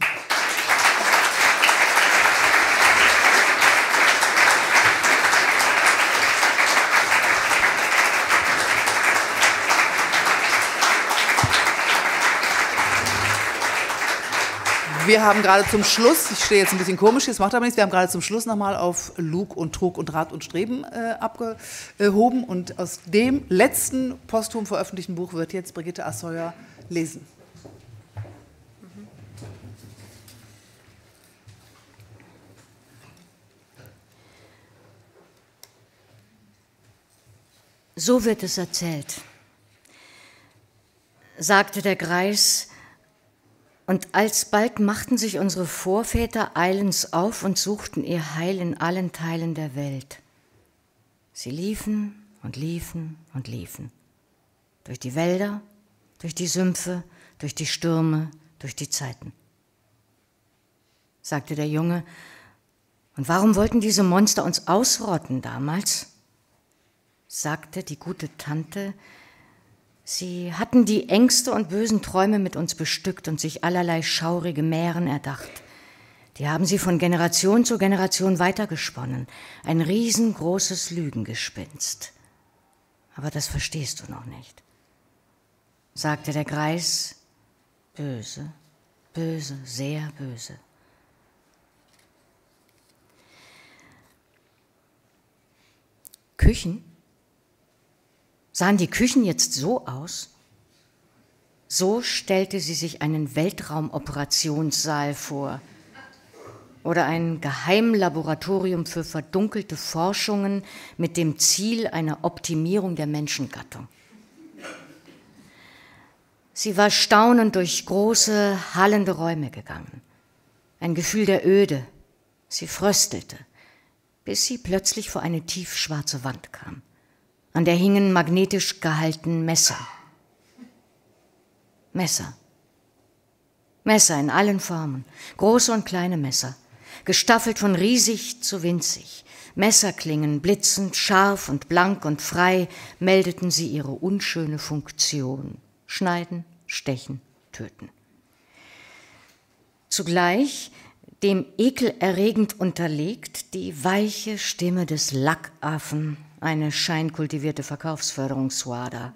[SPEAKER 2] Wir haben gerade zum Schluss, ich stehe jetzt ein bisschen komisch, das macht aber nichts, wir haben gerade zum Schluss nochmal auf Lug und Trug und Rat und Streben abgehoben und aus dem letzten posthum veröffentlichten Buch wird jetzt Brigitte Assauer lesen.
[SPEAKER 3] So wird es erzählt, sagte der Greis, und alsbald machten sich unsere Vorväter eilends auf und suchten ihr Heil in allen Teilen der Welt. Sie liefen und liefen und liefen. Durch die Wälder, durch die Sümpfe, durch die Stürme, durch die Zeiten. Sagte der Junge, und warum wollten diese Monster uns ausrotten damals? Sagte die gute Tante, sie hatten die Ängste und bösen Träume mit uns bestückt und sich allerlei schaurige Mären erdacht. Die haben sie von Generation zu Generation weitergesponnen. Ein riesengroßes Lügengespinst. Aber das verstehst du noch nicht. Sagte der Greis, böse, böse, sehr böse. Küchen? Sahen die Küchen jetzt so aus? So stellte sie sich einen Weltraumoperationssaal vor oder ein Geheimlaboratorium für verdunkelte Forschungen mit dem Ziel einer Optimierung der Menschengattung. Sie war staunend durch große, hallende Räume gegangen. Ein Gefühl der Öde. Sie fröstelte, bis sie plötzlich vor eine tiefschwarze Wand kam. An der hingen magnetisch gehalten Messer. Messer. Messer in allen Formen, große und kleine Messer, gestaffelt von riesig zu winzig. Messerklingen, blitzend, scharf und blank und frei, meldeten sie ihre unschöne Funktion. Schneiden, stechen, töten. Zugleich dem ekelerregend unterlegt die weiche Stimme des Lackaffen, eine scheinkultivierte Verkaufsförderungssuada.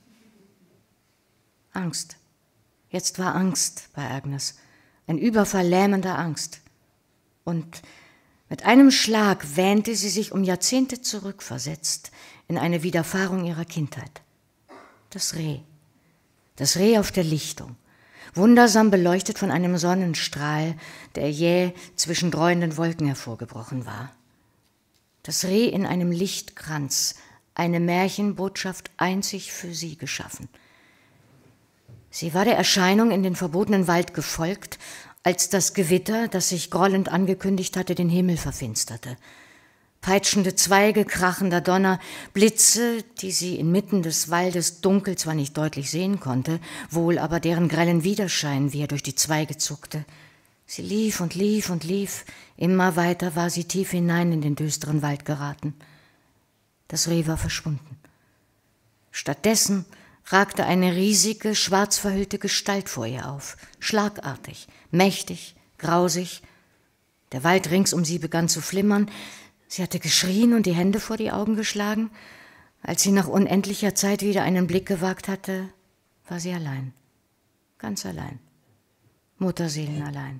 [SPEAKER 3] Angst. Jetzt war Angst bei Agnes, ein Überfall lähmender Angst. Und mit einem Schlag wähnte sie sich um Jahrzehnte zurückversetzt in eine Widerfahrung ihrer Kindheit. Das Reh auf der Lichtung, wundersam beleuchtet von einem Sonnenstrahl, der jäh zwischen dräuenden Wolken hervorgebrochen war. Das Reh in einem Lichtkranz, eine Märchenbotschaft einzig für sie geschaffen. Sie war der Erscheinung in den verbotenen Wald gefolgt, als das Gewitter, das sich grollend angekündigt hatte, den Himmel verfinsterte. Peitschende Zweige, krachender Donner, Blitze, die sie inmitten des Waldes dunkel zwar nicht deutlich sehen konnte, wohl aber deren grellen Widerschein, wie er durch die Zweige zuckte. Sie lief und lief und lief, immer weiter war sie tief hinein in den düsteren Wald geraten. Das Reh war verschwunden. Stattdessen ragte eine riesige, schwarz verhüllte Gestalt vor ihr auf, schlagartig, mächtig, grausig. Der Wald rings um sie begann zu flimmern. Sie hatte geschrien und die Hände vor die Augen geschlagen. Als sie nach unendlicher Zeit wieder einen Blick gewagt hatte, war sie allein, ganz allein, mutterseelenallein.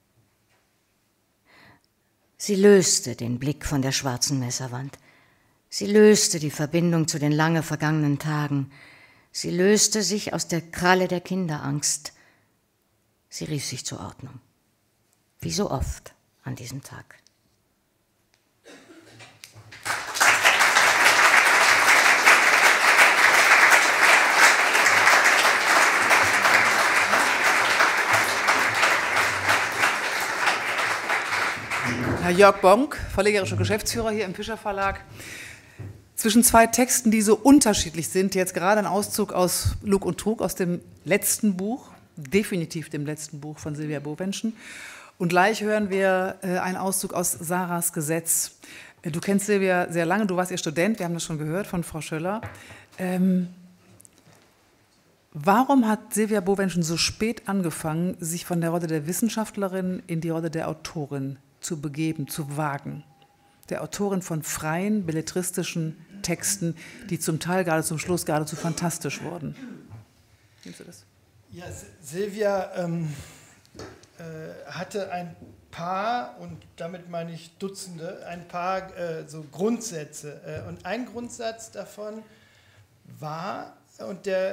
[SPEAKER 3] Sie löste den Blick von der schwarzen Messerwand. Sie löste die Verbindung zu den lange vergangenen Tagen. Sie löste sich aus der Kralle der Kinderangst. Sie rief sich zur Ordnung. Wie so oft an diesem Tag.
[SPEAKER 2] Herr Jörg Bonk, verlegerischer Geschäftsführer hier im Fischer Verlag. Zwischen zwei Texten, die so unterschiedlich sind, jetzt gerade ein Auszug aus Lug und Trug, aus dem letzten Buch, definitiv dem letzten Buch von Silvia Bovenschen. Und gleich hören wir einen Auszug aus Sarahs Gesetz. Du kennst Silvia sehr lange, du warst ihr Student, wir haben das schon gehört von Frau Schöller. Warum hat Silvia Bovenschen so spät angefangen, sich von der Rolle der Wissenschaftlerin in die Rolle der Autorin zu begeben, zu wagen? Der Autorin von freien, belletristischen Texten, die zum Teil gerade zum Schluss geradezu fantastisch wurden. Nimmst du das?
[SPEAKER 6] Ja, Silvia hatte ein paar, und damit meine ich Dutzende, ein paar so Grundsätze. Und ein Grundsatz davon war, und der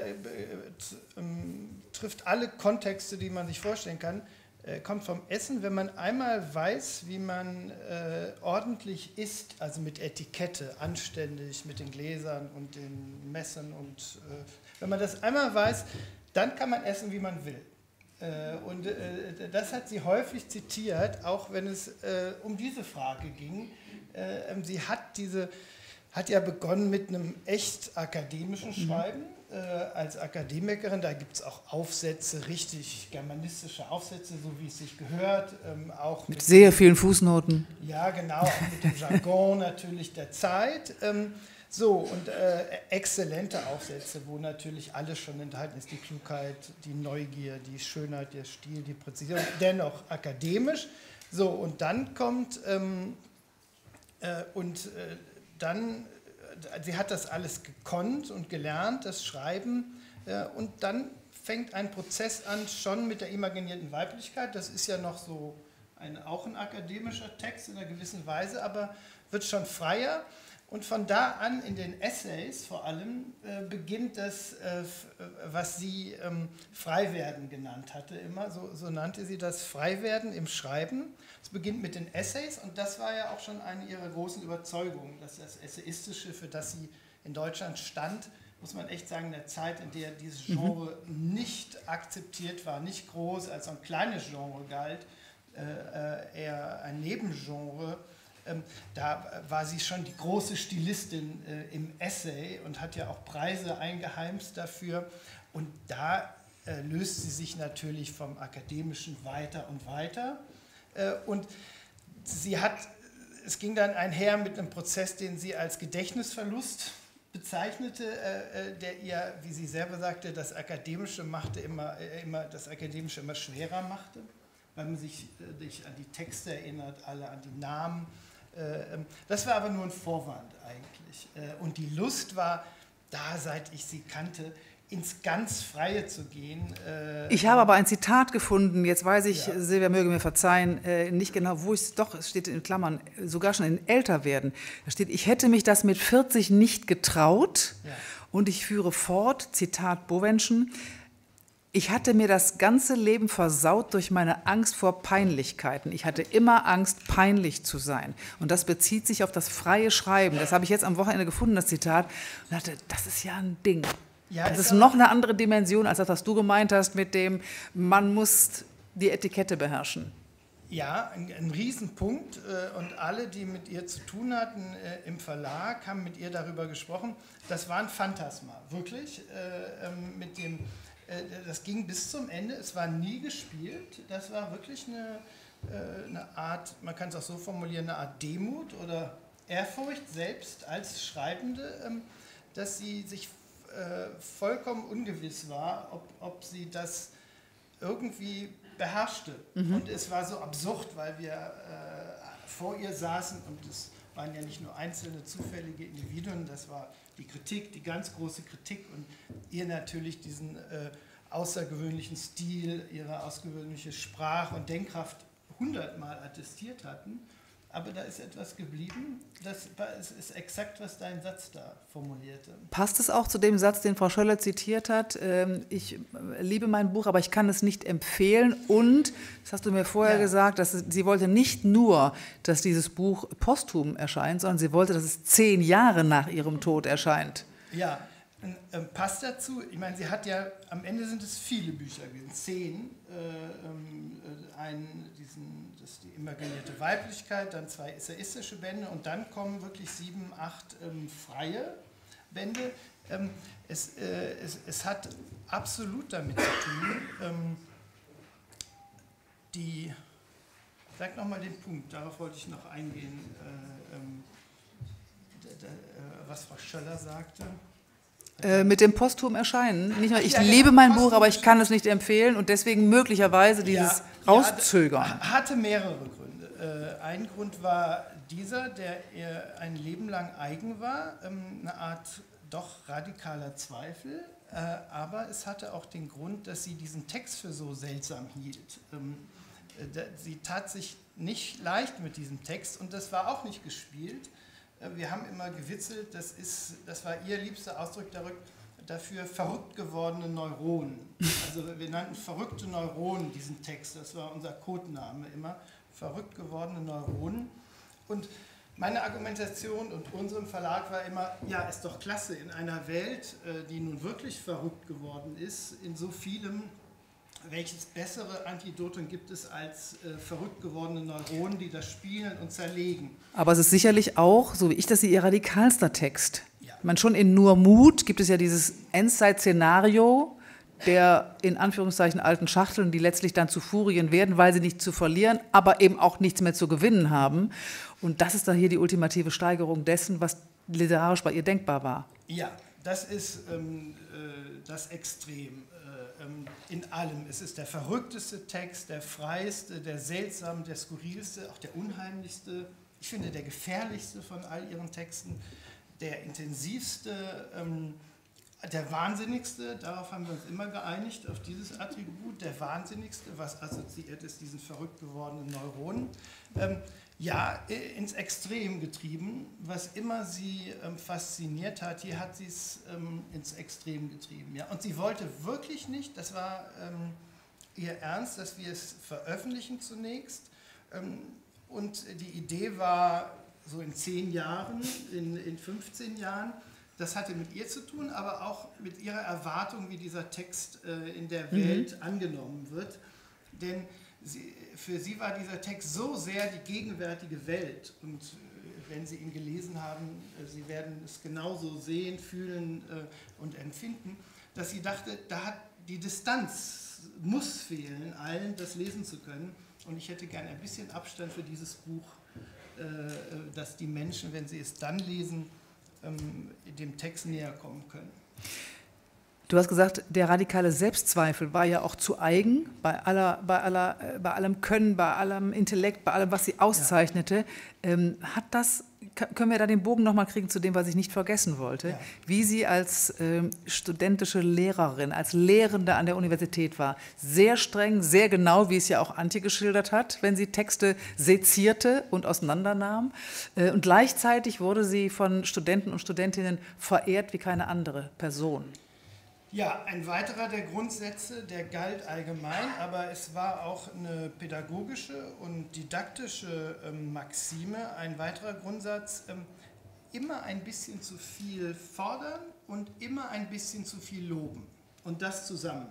[SPEAKER 6] trifft alle Kontexte, die man sich vorstellen kann, kommt vom Essen. Wenn man einmal weiß, wie man ordentlich isst, also mit Etikette, anständig, mit den Gläsern und den Messern, und wenn man das einmal weiß, dann kann man essen, wie man will. Und das hat sie häufig zitiert, auch wenn es um diese Frage ging. Sie hat ja begonnen mit einem echt akademischen Schreiben als Akademikerin. Da gibt es auch Aufsätze, richtig germanistische Aufsätze, so wie es sich gehört. Auch
[SPEAKER 2] mit sehr vielen Fußnoten.
[SPEAKER 6] Ja, genau, auch mit dem Jargon natürlich der Zeit. Und exzellente Aufsätze, wo natürlich alles schon enthalten ist, die Klugheit, die Neugier, die Schönheit, der Stil, die Präzision, dennoch akademisch. So, und dann kommt, sie hat das alles gekonnt und gelernt, das Schreiben, und dann fängt ein Prozess an, schon mit der imaginierten Weiblichkeit, das ist ja noch so auch ein akademischer Text in einer gewissen Weise, aber wird schon freier. Und von da an in den Essays vor allem beginnt das, was sie Freiwerden genannt hatte immer, so nannte sie das, Freiwerden im Schreiben. Es beginnt mit den Essays, und das war ja auch schon eine ihrer großen Überzeugungen, dass das Essayistische, für das sie in Deutschland stand, muss man echt sagen, in der Zeit, in der dieses Genre nicht akzeptiert war, nicht groß als ein kleines Genre galt, eher ein Nebengenre. Da war sie schon die große Stilistin im Essay und hat ja auch Preise eingeheimst dafür. Und da löst sie sich natürlich vom Akademischen weiter und weiter. Und es ging dann einher mit einem Prozess, den sie als Gedächtnisverlust bezeichnete, der ihr, wie sie selber sagte, das Akademische immer schwerer machte, weil man sich an die Texte erinnert, alle an die Namen. Das war aber nur ein Vorwand eigentlich. Und die Lust war da, seit ich sie kannte, ins ganz Freie zu gehen.
[SPEAKER 2] Ich habe aber ein Zitat gefunden, jetzt weiß ich, ja. Silvia möge mir verzeihen, nicht genau, wo es steht in Klammern, sogar schon in Älterwerden. Da steht, ich hätte mich das mit 40 nicht getraut, ja. Und ich führe fort, Zitat Bovenschen, ich hatte mir das ganze Leben versaut durch meine Angst vor Peinlichkeiten. Ich hatte immer Angst, peinlich zu sein. Und das bezieht sich auf das freie Schreiben. Das habe ich jetzt am Wochenende gefunden, das Zitat. Und dachte, das ist ja ein Ding. Ja, das ist noch eine andere Dimension, als das, was du gemeint hast, mit dem, man muss die Etikette beherrschen.
[SPEAKER 6] Ja, ein Riesenpunkt. Und alle, die mit ihr zu tun hatten im Verlag, haben mit ihr darüber gesprochen. Das war ein Phantasma, wirklich. Das ging bis zum Ende, es war nie gespielt, das war wirklich eine Art, man kann es auch so formulieren, eine Art Demut oder Ehrfurcht selbst als Schreibende, dass sie sich vollkommen ungewiss war, ob sie das irgendwie beherrschte. Und es war so absurd, weil wir vor ihr saßen, und es waren ja nicht nur einzelne zufällige Individuen, das war die Kritik, die ganz große Kritik, und ihr natürlich diesen außergewöhnlichen Stil, ihre außergewöhnliche Sprach- und Denkkraft 100-mal attestiert hatten. aber da ist etwas geblieben. Das ist exakt, was dein Satz da formulierte.
[SPEAKER 2] Passt es auch zu dem Satz, den Frau Schöller zitiert hat? Ich liebe mein Buch, aber ich kann es nicht empfehlen. Und, das hast du mir vorher gesagt, dass sie wollte nicht nur, dass dieses Buch posthum erscheint, sondern sie wollte, dass es 10 Jahre nach ihrem Tod erscheint.
[SPEAKER 6] Ja, passt dazu. Ich meine, sie hat ja, am Ende sind es viele Bücher gewesen, 10. Das ist die imaginierte Weiblichkeit, dann 2 essayistische Bände und dann kommen wirklich 7, 8 freie Bände. Es hat absolut damit zu tun, sag nochmal den Punkt, darauf wollte ich noch eingehen, was Frau Schöller sagte.
[SPEAKER 2] Mit dem posthum Erscheinen. Nicht nur, ich liebe mein Buch, aber ich kann es nicht empfehlen und deswegen möglicherweise dieses Rauszögern.
[SPEAKER 6] Hatte mehrere Gründe. Ein Grund war dieser, der ihr ein Leben lang eigen war, eine Art doch radikaler Zweifel, aber es hatte auch den Grund, dass sie diesen Text für so seltsam hielt. Sie tat sich nicht leicht mit diesem Text und das war auch nicht gespielt. Wir haben immer gewitzelt, das war ihr liebster Ausdruck dafür, verrückt gewordene Neuronen. Also wir nannten verrückte Neuronen diesen Text, das war unser Codename immer, verrückt gewordene Neuronen. Und meine Argumentation und unserem Verlag war immer, ja, ist doch klasse, in einer Welt, die nun wirklich verrückt geworden ist, in so vielem, welches bessere Antidotum gibt es als verrückt gewordene Neuronen, die das spielen und zerlegen.
[SPEAKER 2] Aber es ist sicherlich auch, so wie ich das sehe, ihr radikalster Text.
[SPEAKER 6] Ja.
[SPEAKER 2] Ich meine, schon in Nur Mut gibt es ja dieses Endzeit-Szenario der in Anführungszeichen alten Schachteln, die letztlich dann zu Furien werden, weil sie nichts zu verlieren, aber eben auch nichts mehr zu gewinnen haben. Und das ist dann hier die ultimative Steigerung dessen, was literarisch bei ihr denkbar war.
[SPEAKER 6] Ja, das ist das Extrem in allem. Es ist der verrückteste Text, der freiste, der seltsame, der skurrilste, auch der unheimlichste, ich finde der gefährlichste von all ihren Texten, der intensivste, der wahnsinnigste, darauf haben wir uns immer geeinigt, auf dieses Attribut, der wahnsinnigste, was assoziiert ist, diesen verrückt gewordenen Neuronen. Ja, ins Extrem getrieben, was immer sie fasziniert hat, hier hat sie es ins Extrem getrieben. Ja. Und sie wollte wirklich nicht, das war ihr Ernst, dass wir es veröffentlichen zunächst. Und die Idee war, so in 10 Jahren, in 15 Jahren, das hatte mit ihr zu tun, aber auch mit ihrer Erwartung, wie dieser Text in der Welt angenommen wird. Denn für sie war dieser Text so sehr die gegenwärtige Welt. Und wenn Sie ihn gelesen haben, Sie werden es genauso sehen, fühlen und empfinden, dass sie dachte, da hat die Distanz, muss fehlen, allen das lesen zu können. Und ich hätte gerne ein bisschen Abstand für dieses Buch, dass die Menschen, wenn sie es dann lesen, dem Text näher kommen können.
[SPEAKER 2] Du hast gesagt, der radikale Selbstzweifel war ja auch zu eigen, bei allem Können, bei allem Intellekt, bei allem, was sie auszeichnete. Können wir da den Bogen nochmal kriegen zu dem, was ich nicht vergessen wollte, ja. Wie sie als studentische Lehrerin, als Lehrende an der Universität war. Sehr streng, sehr genau, wie es ja auch Antje geschildert hat, wenn sie Texte sezierte und auseinandernahm. Und gleichzeitig wurde sie von Studenten und Studentinnen verehrt wie keine andere Person.
[SPEAKER 6] Ja, ein weiterer der Grundsätze, der galt allgemein, aber es war auch eine pädagogische und didaktische Maxime. Ein weiterer Grundsatz, immer ein bisschen zu viel fordern und immer ein bisschen zu viel loben. Und das zusammen.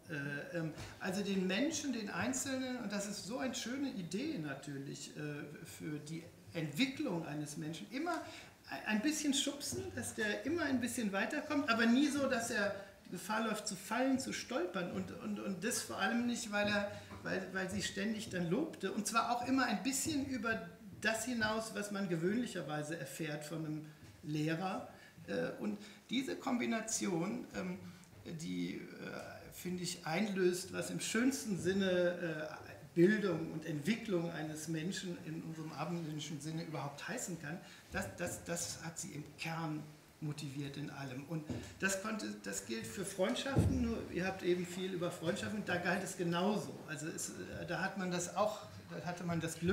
[SPEAKER 6] Also den Menschen, den Einzelnen, und das ist so eine schöne Idee natürlich für die Entwicklung eines Menschen, immer ein bisschen schubsen, dass der immer ein bisschen weiterkommt, aber nie so, dass er Gefahr läuft zu fallen, zu stolpern und das vor allem nicht, weil sie ständig dann lobte und zwar auch immer ein bisschen über das hinaus, was man gewöhnlicherweise erfährt von einem Lehrer. Und diese Kombination, die, finde ich, einlöst, was im schönsten Sinne Bildung und Entwicklung eines Menschen in unserem abendländischen Sinne überhaupt heißen kann, das hat sie im Kern motiviert in allem. Und das gilt für Freundschaften, nur ihr habt eben viel über Freundschaften, da galt es genauso. Also da hatte man das Glück,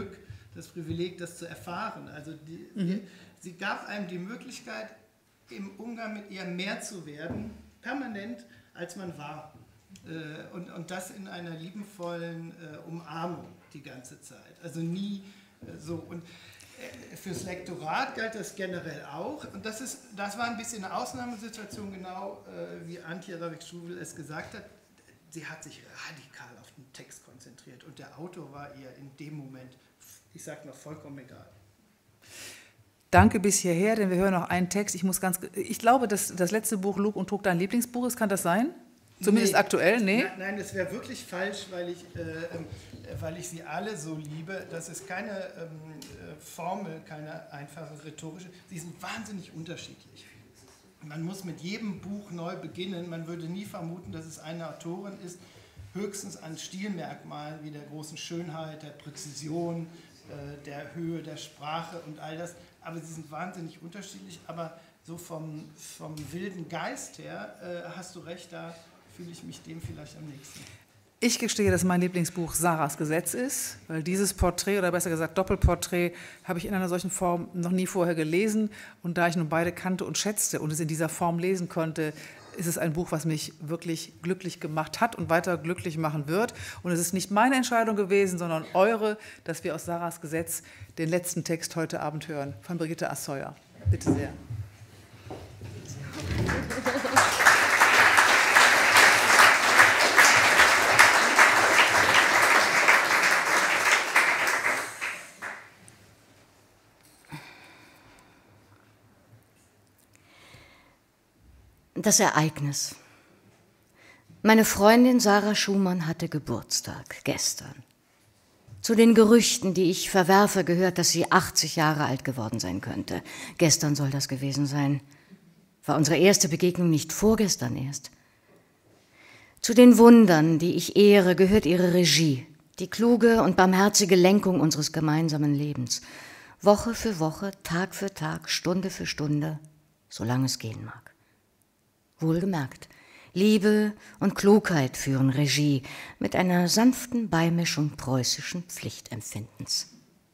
[SPEAKER 6] das Privileg, das zu erfahren. Also sie gab einem die Möglichkeit, im Umgang mit ihr mehr zu werden, permanent, als man war. Und das in einer liebenvollen Umarmung die ganze Zeit. Also nie so. Und fürs Lektorat galt das generell auch. Und das war ein bisschen eine Ausnahmesituation, genau wie Antje Ravik-Struwwel es gesagt hat. Sie hat sich radikal auf den Text konzentriert und der Autor war ihr in dem Moment, ich sage noch, vollkommen egal.
[SPEAKER 2] Danke bis hierher, denn wir hören noch einen Text. Ich glaube, dass das letzte Buch Lug und Trug dein Lieblingsbuch ist. Kann das sein? Zumindest aktuell? Nee?
[SPEAKER 6] Nein, das wäre wirklich falsch, weil ich sie alle so liebe. Das ist keine Formel, keine einfache rhetorische. Sie sind wahnsinnig unterschiedlich. Man muss mit jedem Buch neu beginnen. Man würde nie vermuten, dass es eine Autorin ist, höchstens an Stilmerkmalen wie der großen Schönheit, der Präzision, der Höhe der Sprache und all das. Aber sie sind wahnsinnig unterschiedlich. Aber so vom wilden Geist her hast du recht, da fühle ich mich dem vielleicht am nächsten.
[SPEAKER 2] Ich gestehe, dass mein Lieblingsbuch Sarahs Gesetz ist, weil dieses Porträt, oder besser gesagt Doppelporträt, habe ich in einer solchen Form noch nie vorher gelesen. Und da ich nun beide kannte und schätzte und es in dieser Form lesen konnte, ist es ein Buch, was mich wirklich glücklich gemacht hat und weiter glücklich machen wird. Und es ist nicht meine Entscheidung gewesen, sondern eure, dass wir aus Sarahs Gesetz den letzten Text heute Abend hören, von Brigitte Assauer. Bitte sehr.
[SPEAKER 3] Das Ereignis. Meine Freundin Sarah Schumann hatte Geburtstag gestern. Zu den Gerüchten, die ich verwerfe, gehört, dass sie 80 Jahre alt geworden sein könnte. Gestern soll das gewesen sein. War unsere erste Begegnung nicht vorgestern erst? Zu den Wundern, die ich ehre, gehört ihre Regie, die kluge und barmherzige Lenkung unseres gemeinsamen Lebens. Woche für Woche, Tag für Tag, Stunde für Stunde, solange es gehen mag. Wohlgemerkt, Liebe und Klugheit führen Regie mit einer sanften Beimischung preußischen Pflichtempfindens.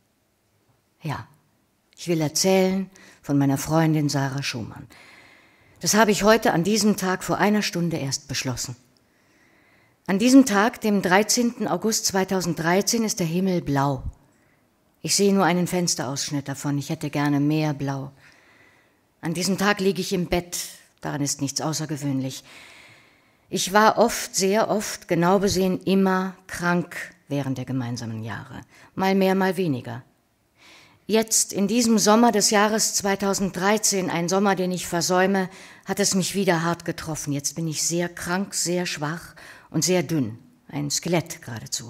[SPEAKER 3] Ja, ich will erzählen von meiner Freundin Sarah Schumann. Das habe ich heute an diesem Tag vor einer Stunde erst beschlossen. An diesem Tag, dem 13. August 2013, ist der Himmel blau. Ich sehe nur einen Fensterausschnitt davon, ich hätte gerne mehr Blau. An diesem Tag liege ich im Bett. Daran ist nichts außergewöhnlich. Ich war oft, sehr oft, genau besehen immer krank während der gemeinsamen Jahre. Mal mehr, mal weniger. Jetzt, in diesem Sommer des Jahres 2013, ein Sommer, den ich versäume, hat es mich wieder hart getroffen. Jetzt bin ich sehr krank, sehr schwach und sehr dünn. Ein Skelett geradezu.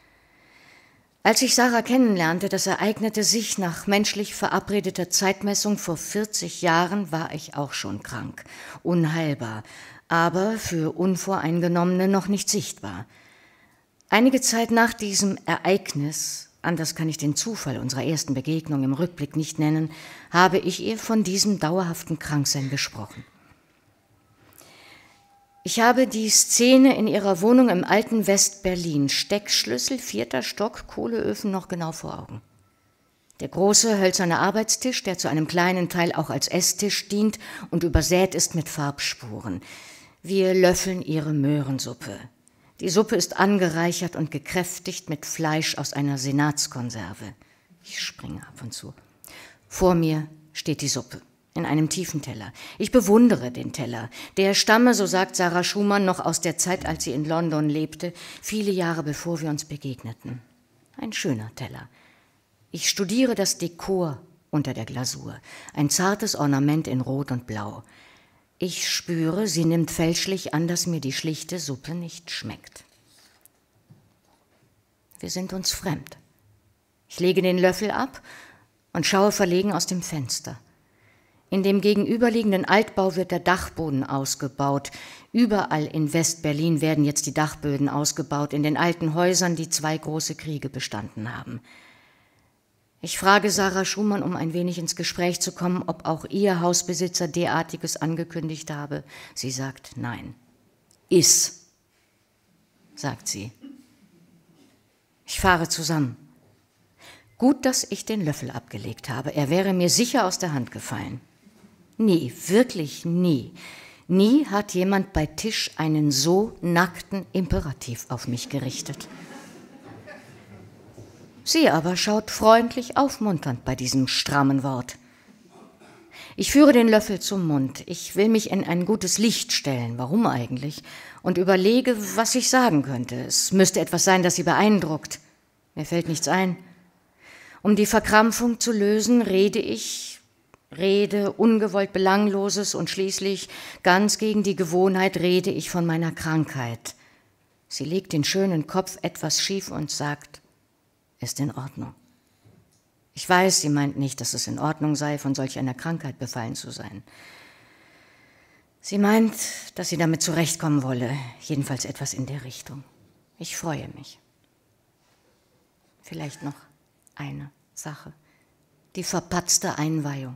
[SPEAKER 3] Als ich Sarah kennenlernte, das ereignete sich nach menschlich verabredeter Zeitmessung vor 40 Jahren, war ich auch schon krank, unheilbar, aber für Unvoreingenommene noch nicht sichtbar. Einige Zeit nach diesem Ereignis, anders kann ich den Zufall unserer ersten Begegnung im Rückblick nicht nennen, habe ich ihr von diesem dauerhaften Kranksein gesprochen. Ich habe die Szene in ihrer Wohnung im alten West-Berlin, Steckschlüssel, 4. Stock, Kohleöfen noch genau vor Augen. Der große hölzerne Arbeitstisch, der zu einem kleinen Teil auch als Esstisch dient und übersät ist mit Farbspuren. Wir löffeln ihre Möhrensuppe. Die Suppe ist angereichert und gekräftigt mit Fleisch aus einer Senatskonserve. Ich springe ab und zu. Vor mir steht die Suppe. In einem tiefen Teller. Ich bewundere den Teller. Der stamme, so sagt Sarah Schumann, noch aus der Zeit, als sie in London lebte, viele Jahre bevor wir uns begegneten. Ein schöner Teller. Ich studiere das Dekor unter der Glasur. Ein zartes Ornament in Rot und Blau. Ich spüre, sie nimmt fälschlich an, dass mir die schlichte Suppe nicht schmeckt. Wir sind uns fremd. Ich lege den Löffel ab und schaue verlegen aus dem Fenster. In dem gegenüberliegenden Altbau wird der Dachboden ausgebaut. Überall in West-Berlin werden jetzt die Dachböden ausgebaut, in den alten Häusern, die 2 große Kriege bestanden haben. Ich frage Sarah Schumann, um ein wenig ins Gespräch zu kommen, ob auch ihr Hausbesitzer derartiges angekündigt habe. Sie sagt nein. Sagt sie. Ich fahre zusammen. Gut, dass ich den Löffel abgelegt habe. Er wäre mir sicher aus der Hand gefallen. Nie, wirklich nie. Nie hat jemand bei Tisch einen so nackten Imperativ auf mich gerichtet. Sie aber schaut freundlich aufmunternd bei diesem strammen Wort. Ich führe den Löffel zum Mund. Ich will mich in ein gutes Licht stellen. Warum eigentlich? Und überlege, was ich sagen könnte. Es müsste etwas sein, das Sie beeindruckt. Mir fällt nichts ein. Um die Verkrampfung zu lösen, rede ungewollt Belangloses und schließlich, ganz gegen die Gewohnheit, rede ich von meiner Krankheit. Sie legt den schönen Kopf etwas schief und sagt, ist in Ordnung. Ich weiß, sie meint nicht, dass es in Ordnung sei, von solch einer Krankheit befallen zu sein. Sie meint, dass sie damit zurechtkommen wolle, jedenfalls etwas in der Richtung. Ich freue mich. Vielleicht noch eine Sache, die verpatzte Einweihung.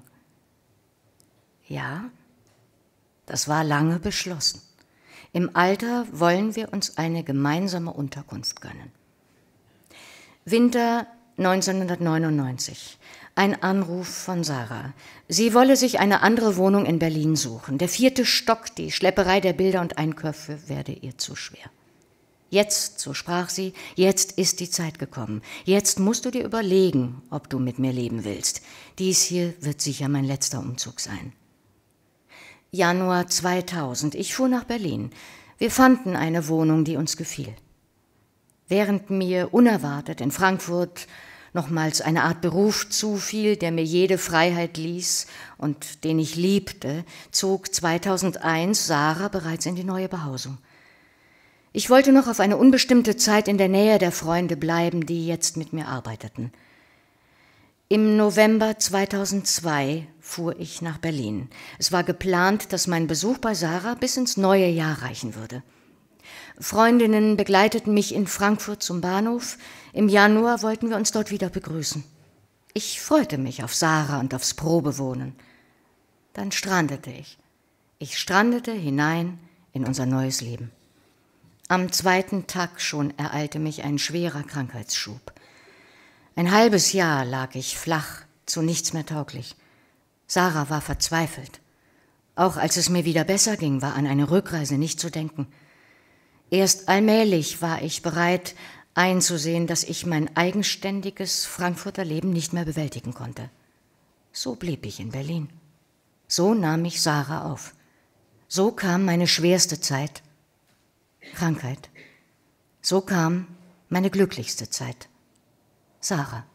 [SPEAKER 3] Ja, das war lange beschlossen. Im Alter wollen wir uns eine gemeinsame Unterkunft gönnen. Winter 1999. Ein Anruf von Sarah. Sie wolle sich eine andere Wohnung in Berlin suchen. Der 4. Stock, die Schlepperei der Bilder und Einköpfe werde ihr zu schwer. Jetzt, so sprach sie, jetzt ist die Zeit gekommen. Jetzt musst du dir überlegen, ob du mit mir leben willst. Dies hier wird sicher mein letzter Umzug sein. Januar 2000. Ich fuhr nach Berlin. Wir fanden eine Wohnung, die uns gefiel. Während mir unerwartet in Frankfurt nochmals eine Art Beruf zufiel, der mir jede Freiheit ließ und den ich liebte, zog 2001 Sarah bereits in die neue Behausung. Ich wollte noch auf eine unbestimmte Zeit in der Nähe der Freunde bleiben, die jetzt mit mir arbeiteten. Im November 2002 fuhr ich nach Berlin. Es war geplant, dass mein Besuch bei Sarah bis ins neue Jahr reichen würde. Freundinnen begleiteten mich in Frankfurt zum Bahnhof. Im Januar wollten wir uns dort wieder begrüßen. Ich freute mich auf Sarah und aufs Probewohnen. Dann strandete ich. Ich strandete hinein in unser neues Leben. Am 2. Tag schon ereilte mich ein schwerer Krankheitsschub. Ein halbes Jahr lag ich flach, zu nichts mehr tauglich. Sarah war verzweifelt. Auch als es mir wieder besser ging, war an eine Rückreise nicht zu denken. Erst allmählich war ich bereit, einzusehen, dass ich mein eigenständiges Frankfurter Leben nicht mehr bewältigen konnte. So blieb ich in Berlin. So nahm ich Sarah auf. So kam meine schwerste Zeit, Krankheit. So kam meine glücklichste Zeit, Sarah.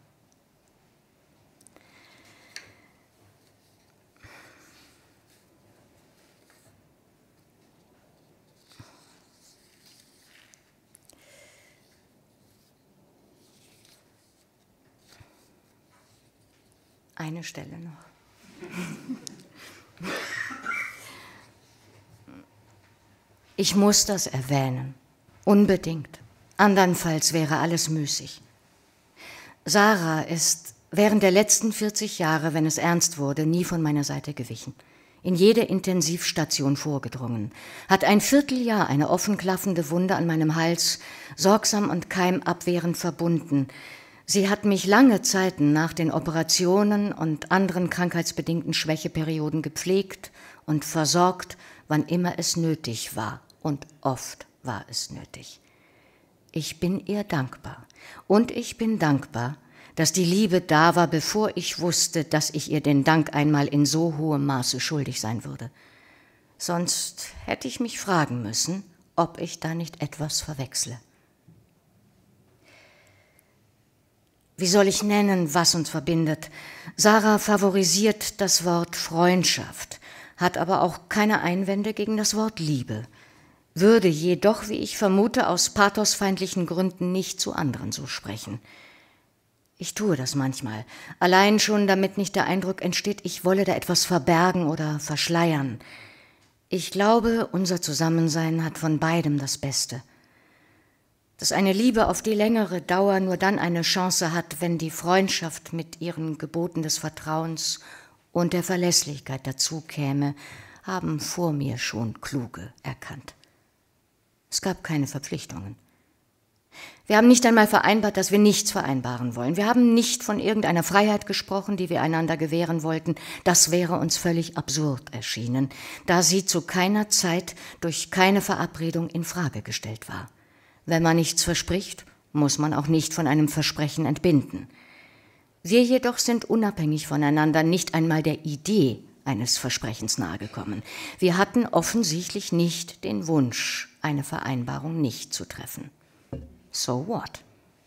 [SPEAKER 3] Eine Stelle noch. Ich muss das erwähnen, unbedingt. Andernfalls wäre alles müßig. Sarah ist während der letzten 40 Jahre, wenn es ernst wurde, nie von meiner Seite gewichen. In jede Intensivstation vorgedrungen, hat ein Vierteljahr eine offen klaffende Wunde an meinem Hals sorgsam und keimabwehrend verbunden. Sie hat mich lange Zeiten nach den Operationen und anderen krankheitsbedingten Schwächeperioden gepflegt und versorgt, wann immer es nötig war. Und oft war es nötig. Ich bin ihr dankbar. Und ich bin dankbar, dass die Liebe da war, bevor ich wusste, dass ich ihr den Dank einmal in so hohem Maße schuldig sein würde. Sonst hätte ich mich fragen müssen, ob ich da nicht etwas verwechsle. Wie soll ich nennen, was uns verbindet? Sarah favorisiert das Wort Freundschaft, hat aber auch keine Einwände gegen das Wort Liebe, würde jedoch, wie ich vermute, aus pathosfeindlichen Gründen nicht zu anderen so sprechen. Ich tue das manchmal, allein schon, damit nicht der Eindruck entsteht, ich wolle da etwas verbergen oder verschleiern. Ich glaube, unser Zusammensein hat von beidem das Beste. Dass eine Liebe auf die längere Dauer nur dann eine Chance hat, wenn die Freundschaft mit ihren Geboten des Vertrauens und der Verlässlichkeit dazu käme, haben vor mir schon Kluge erkannt. Es gab keine Verpflichtungen. Wir haben nicht einmal vereinbart, dass wir nichts vereinbaren wollen. Wir haben nicht von irgendeiner Freiheit gesprochen, die wir einander gewähren wollten. Das wäre uns völlig absurd erschienen, da sie zu keiner Zeit durch keine Verabredung in Frage gestellt war. Wenn man nichts verspricht, muss man auch nicht von einem Versprechen entbinden. Wir jedoch sind unabhängig voneinander nicht einmal der Idee eines Versprechens nahegekommen. Wir hatten offensichtlich nicht den Wunsch, eine Vereinbarung nicht zu treffen. So what?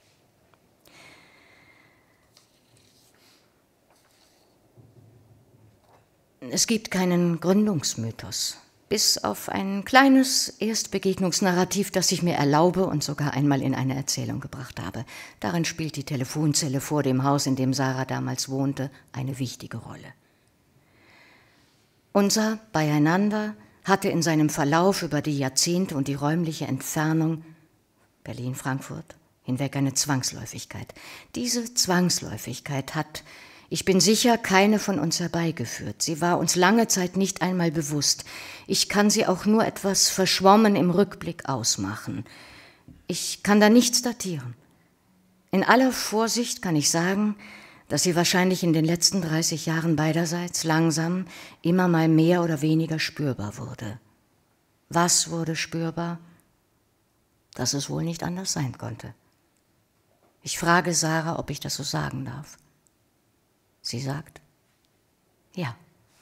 [SPEAKER 3] Es gibt keinen Gründungsmythos, bis auf ein kleines Erstbegegnungsnarrativ, das ich mir erlaube und sogar einmal in eine Erzählung gebracht habe. Darin spielt die Telefonzelle vor dem Haus, in dem Sarah damals wohnte, eine wichtige Rolle. Unser Beieinander hatte in seinem Verlauf über die Jahrzehnte und die räumliche Entfernung Berlin-Frankfurt hinweg eine Zwangsläufigkeit. Diese Zwangsläufigkeit hat, ich bin sicher, keine von uns herbeigeführt. Sie war uns lange Zeit nicht einmal bewusst. Ich kann sie auch nur etwas verschwommen im Rückblick ausmachen. Ich kann da nichts datieren. In aller Vorsicht kann ich sagen, dass sie wahrscheinlich in den letzten 30 Jahren beiderseits langsam immer mal mehr oder weniger spürbar wurde. Was wurde spürbar? Dass es wohl nicht anders sein konnte. Ich frage Sarah, ob ich das so sagen darf. Sie sagt, ja.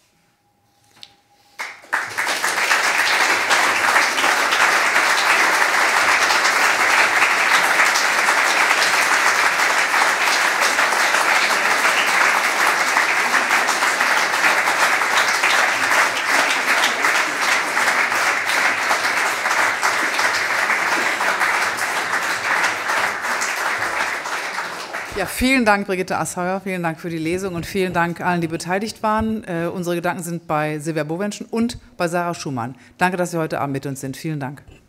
[SPEAKER 2] Ja, vielen Dank, Brigitte Assauer, vielen Dank für die Lesung und vielen Dank allen, die beteiligt waren. Unsere Gedanken sind bei Silvia Bovenschen und bei Sarah Schumann. Danke, dass Sie heute Abend mit uns sind. Vielen Dank.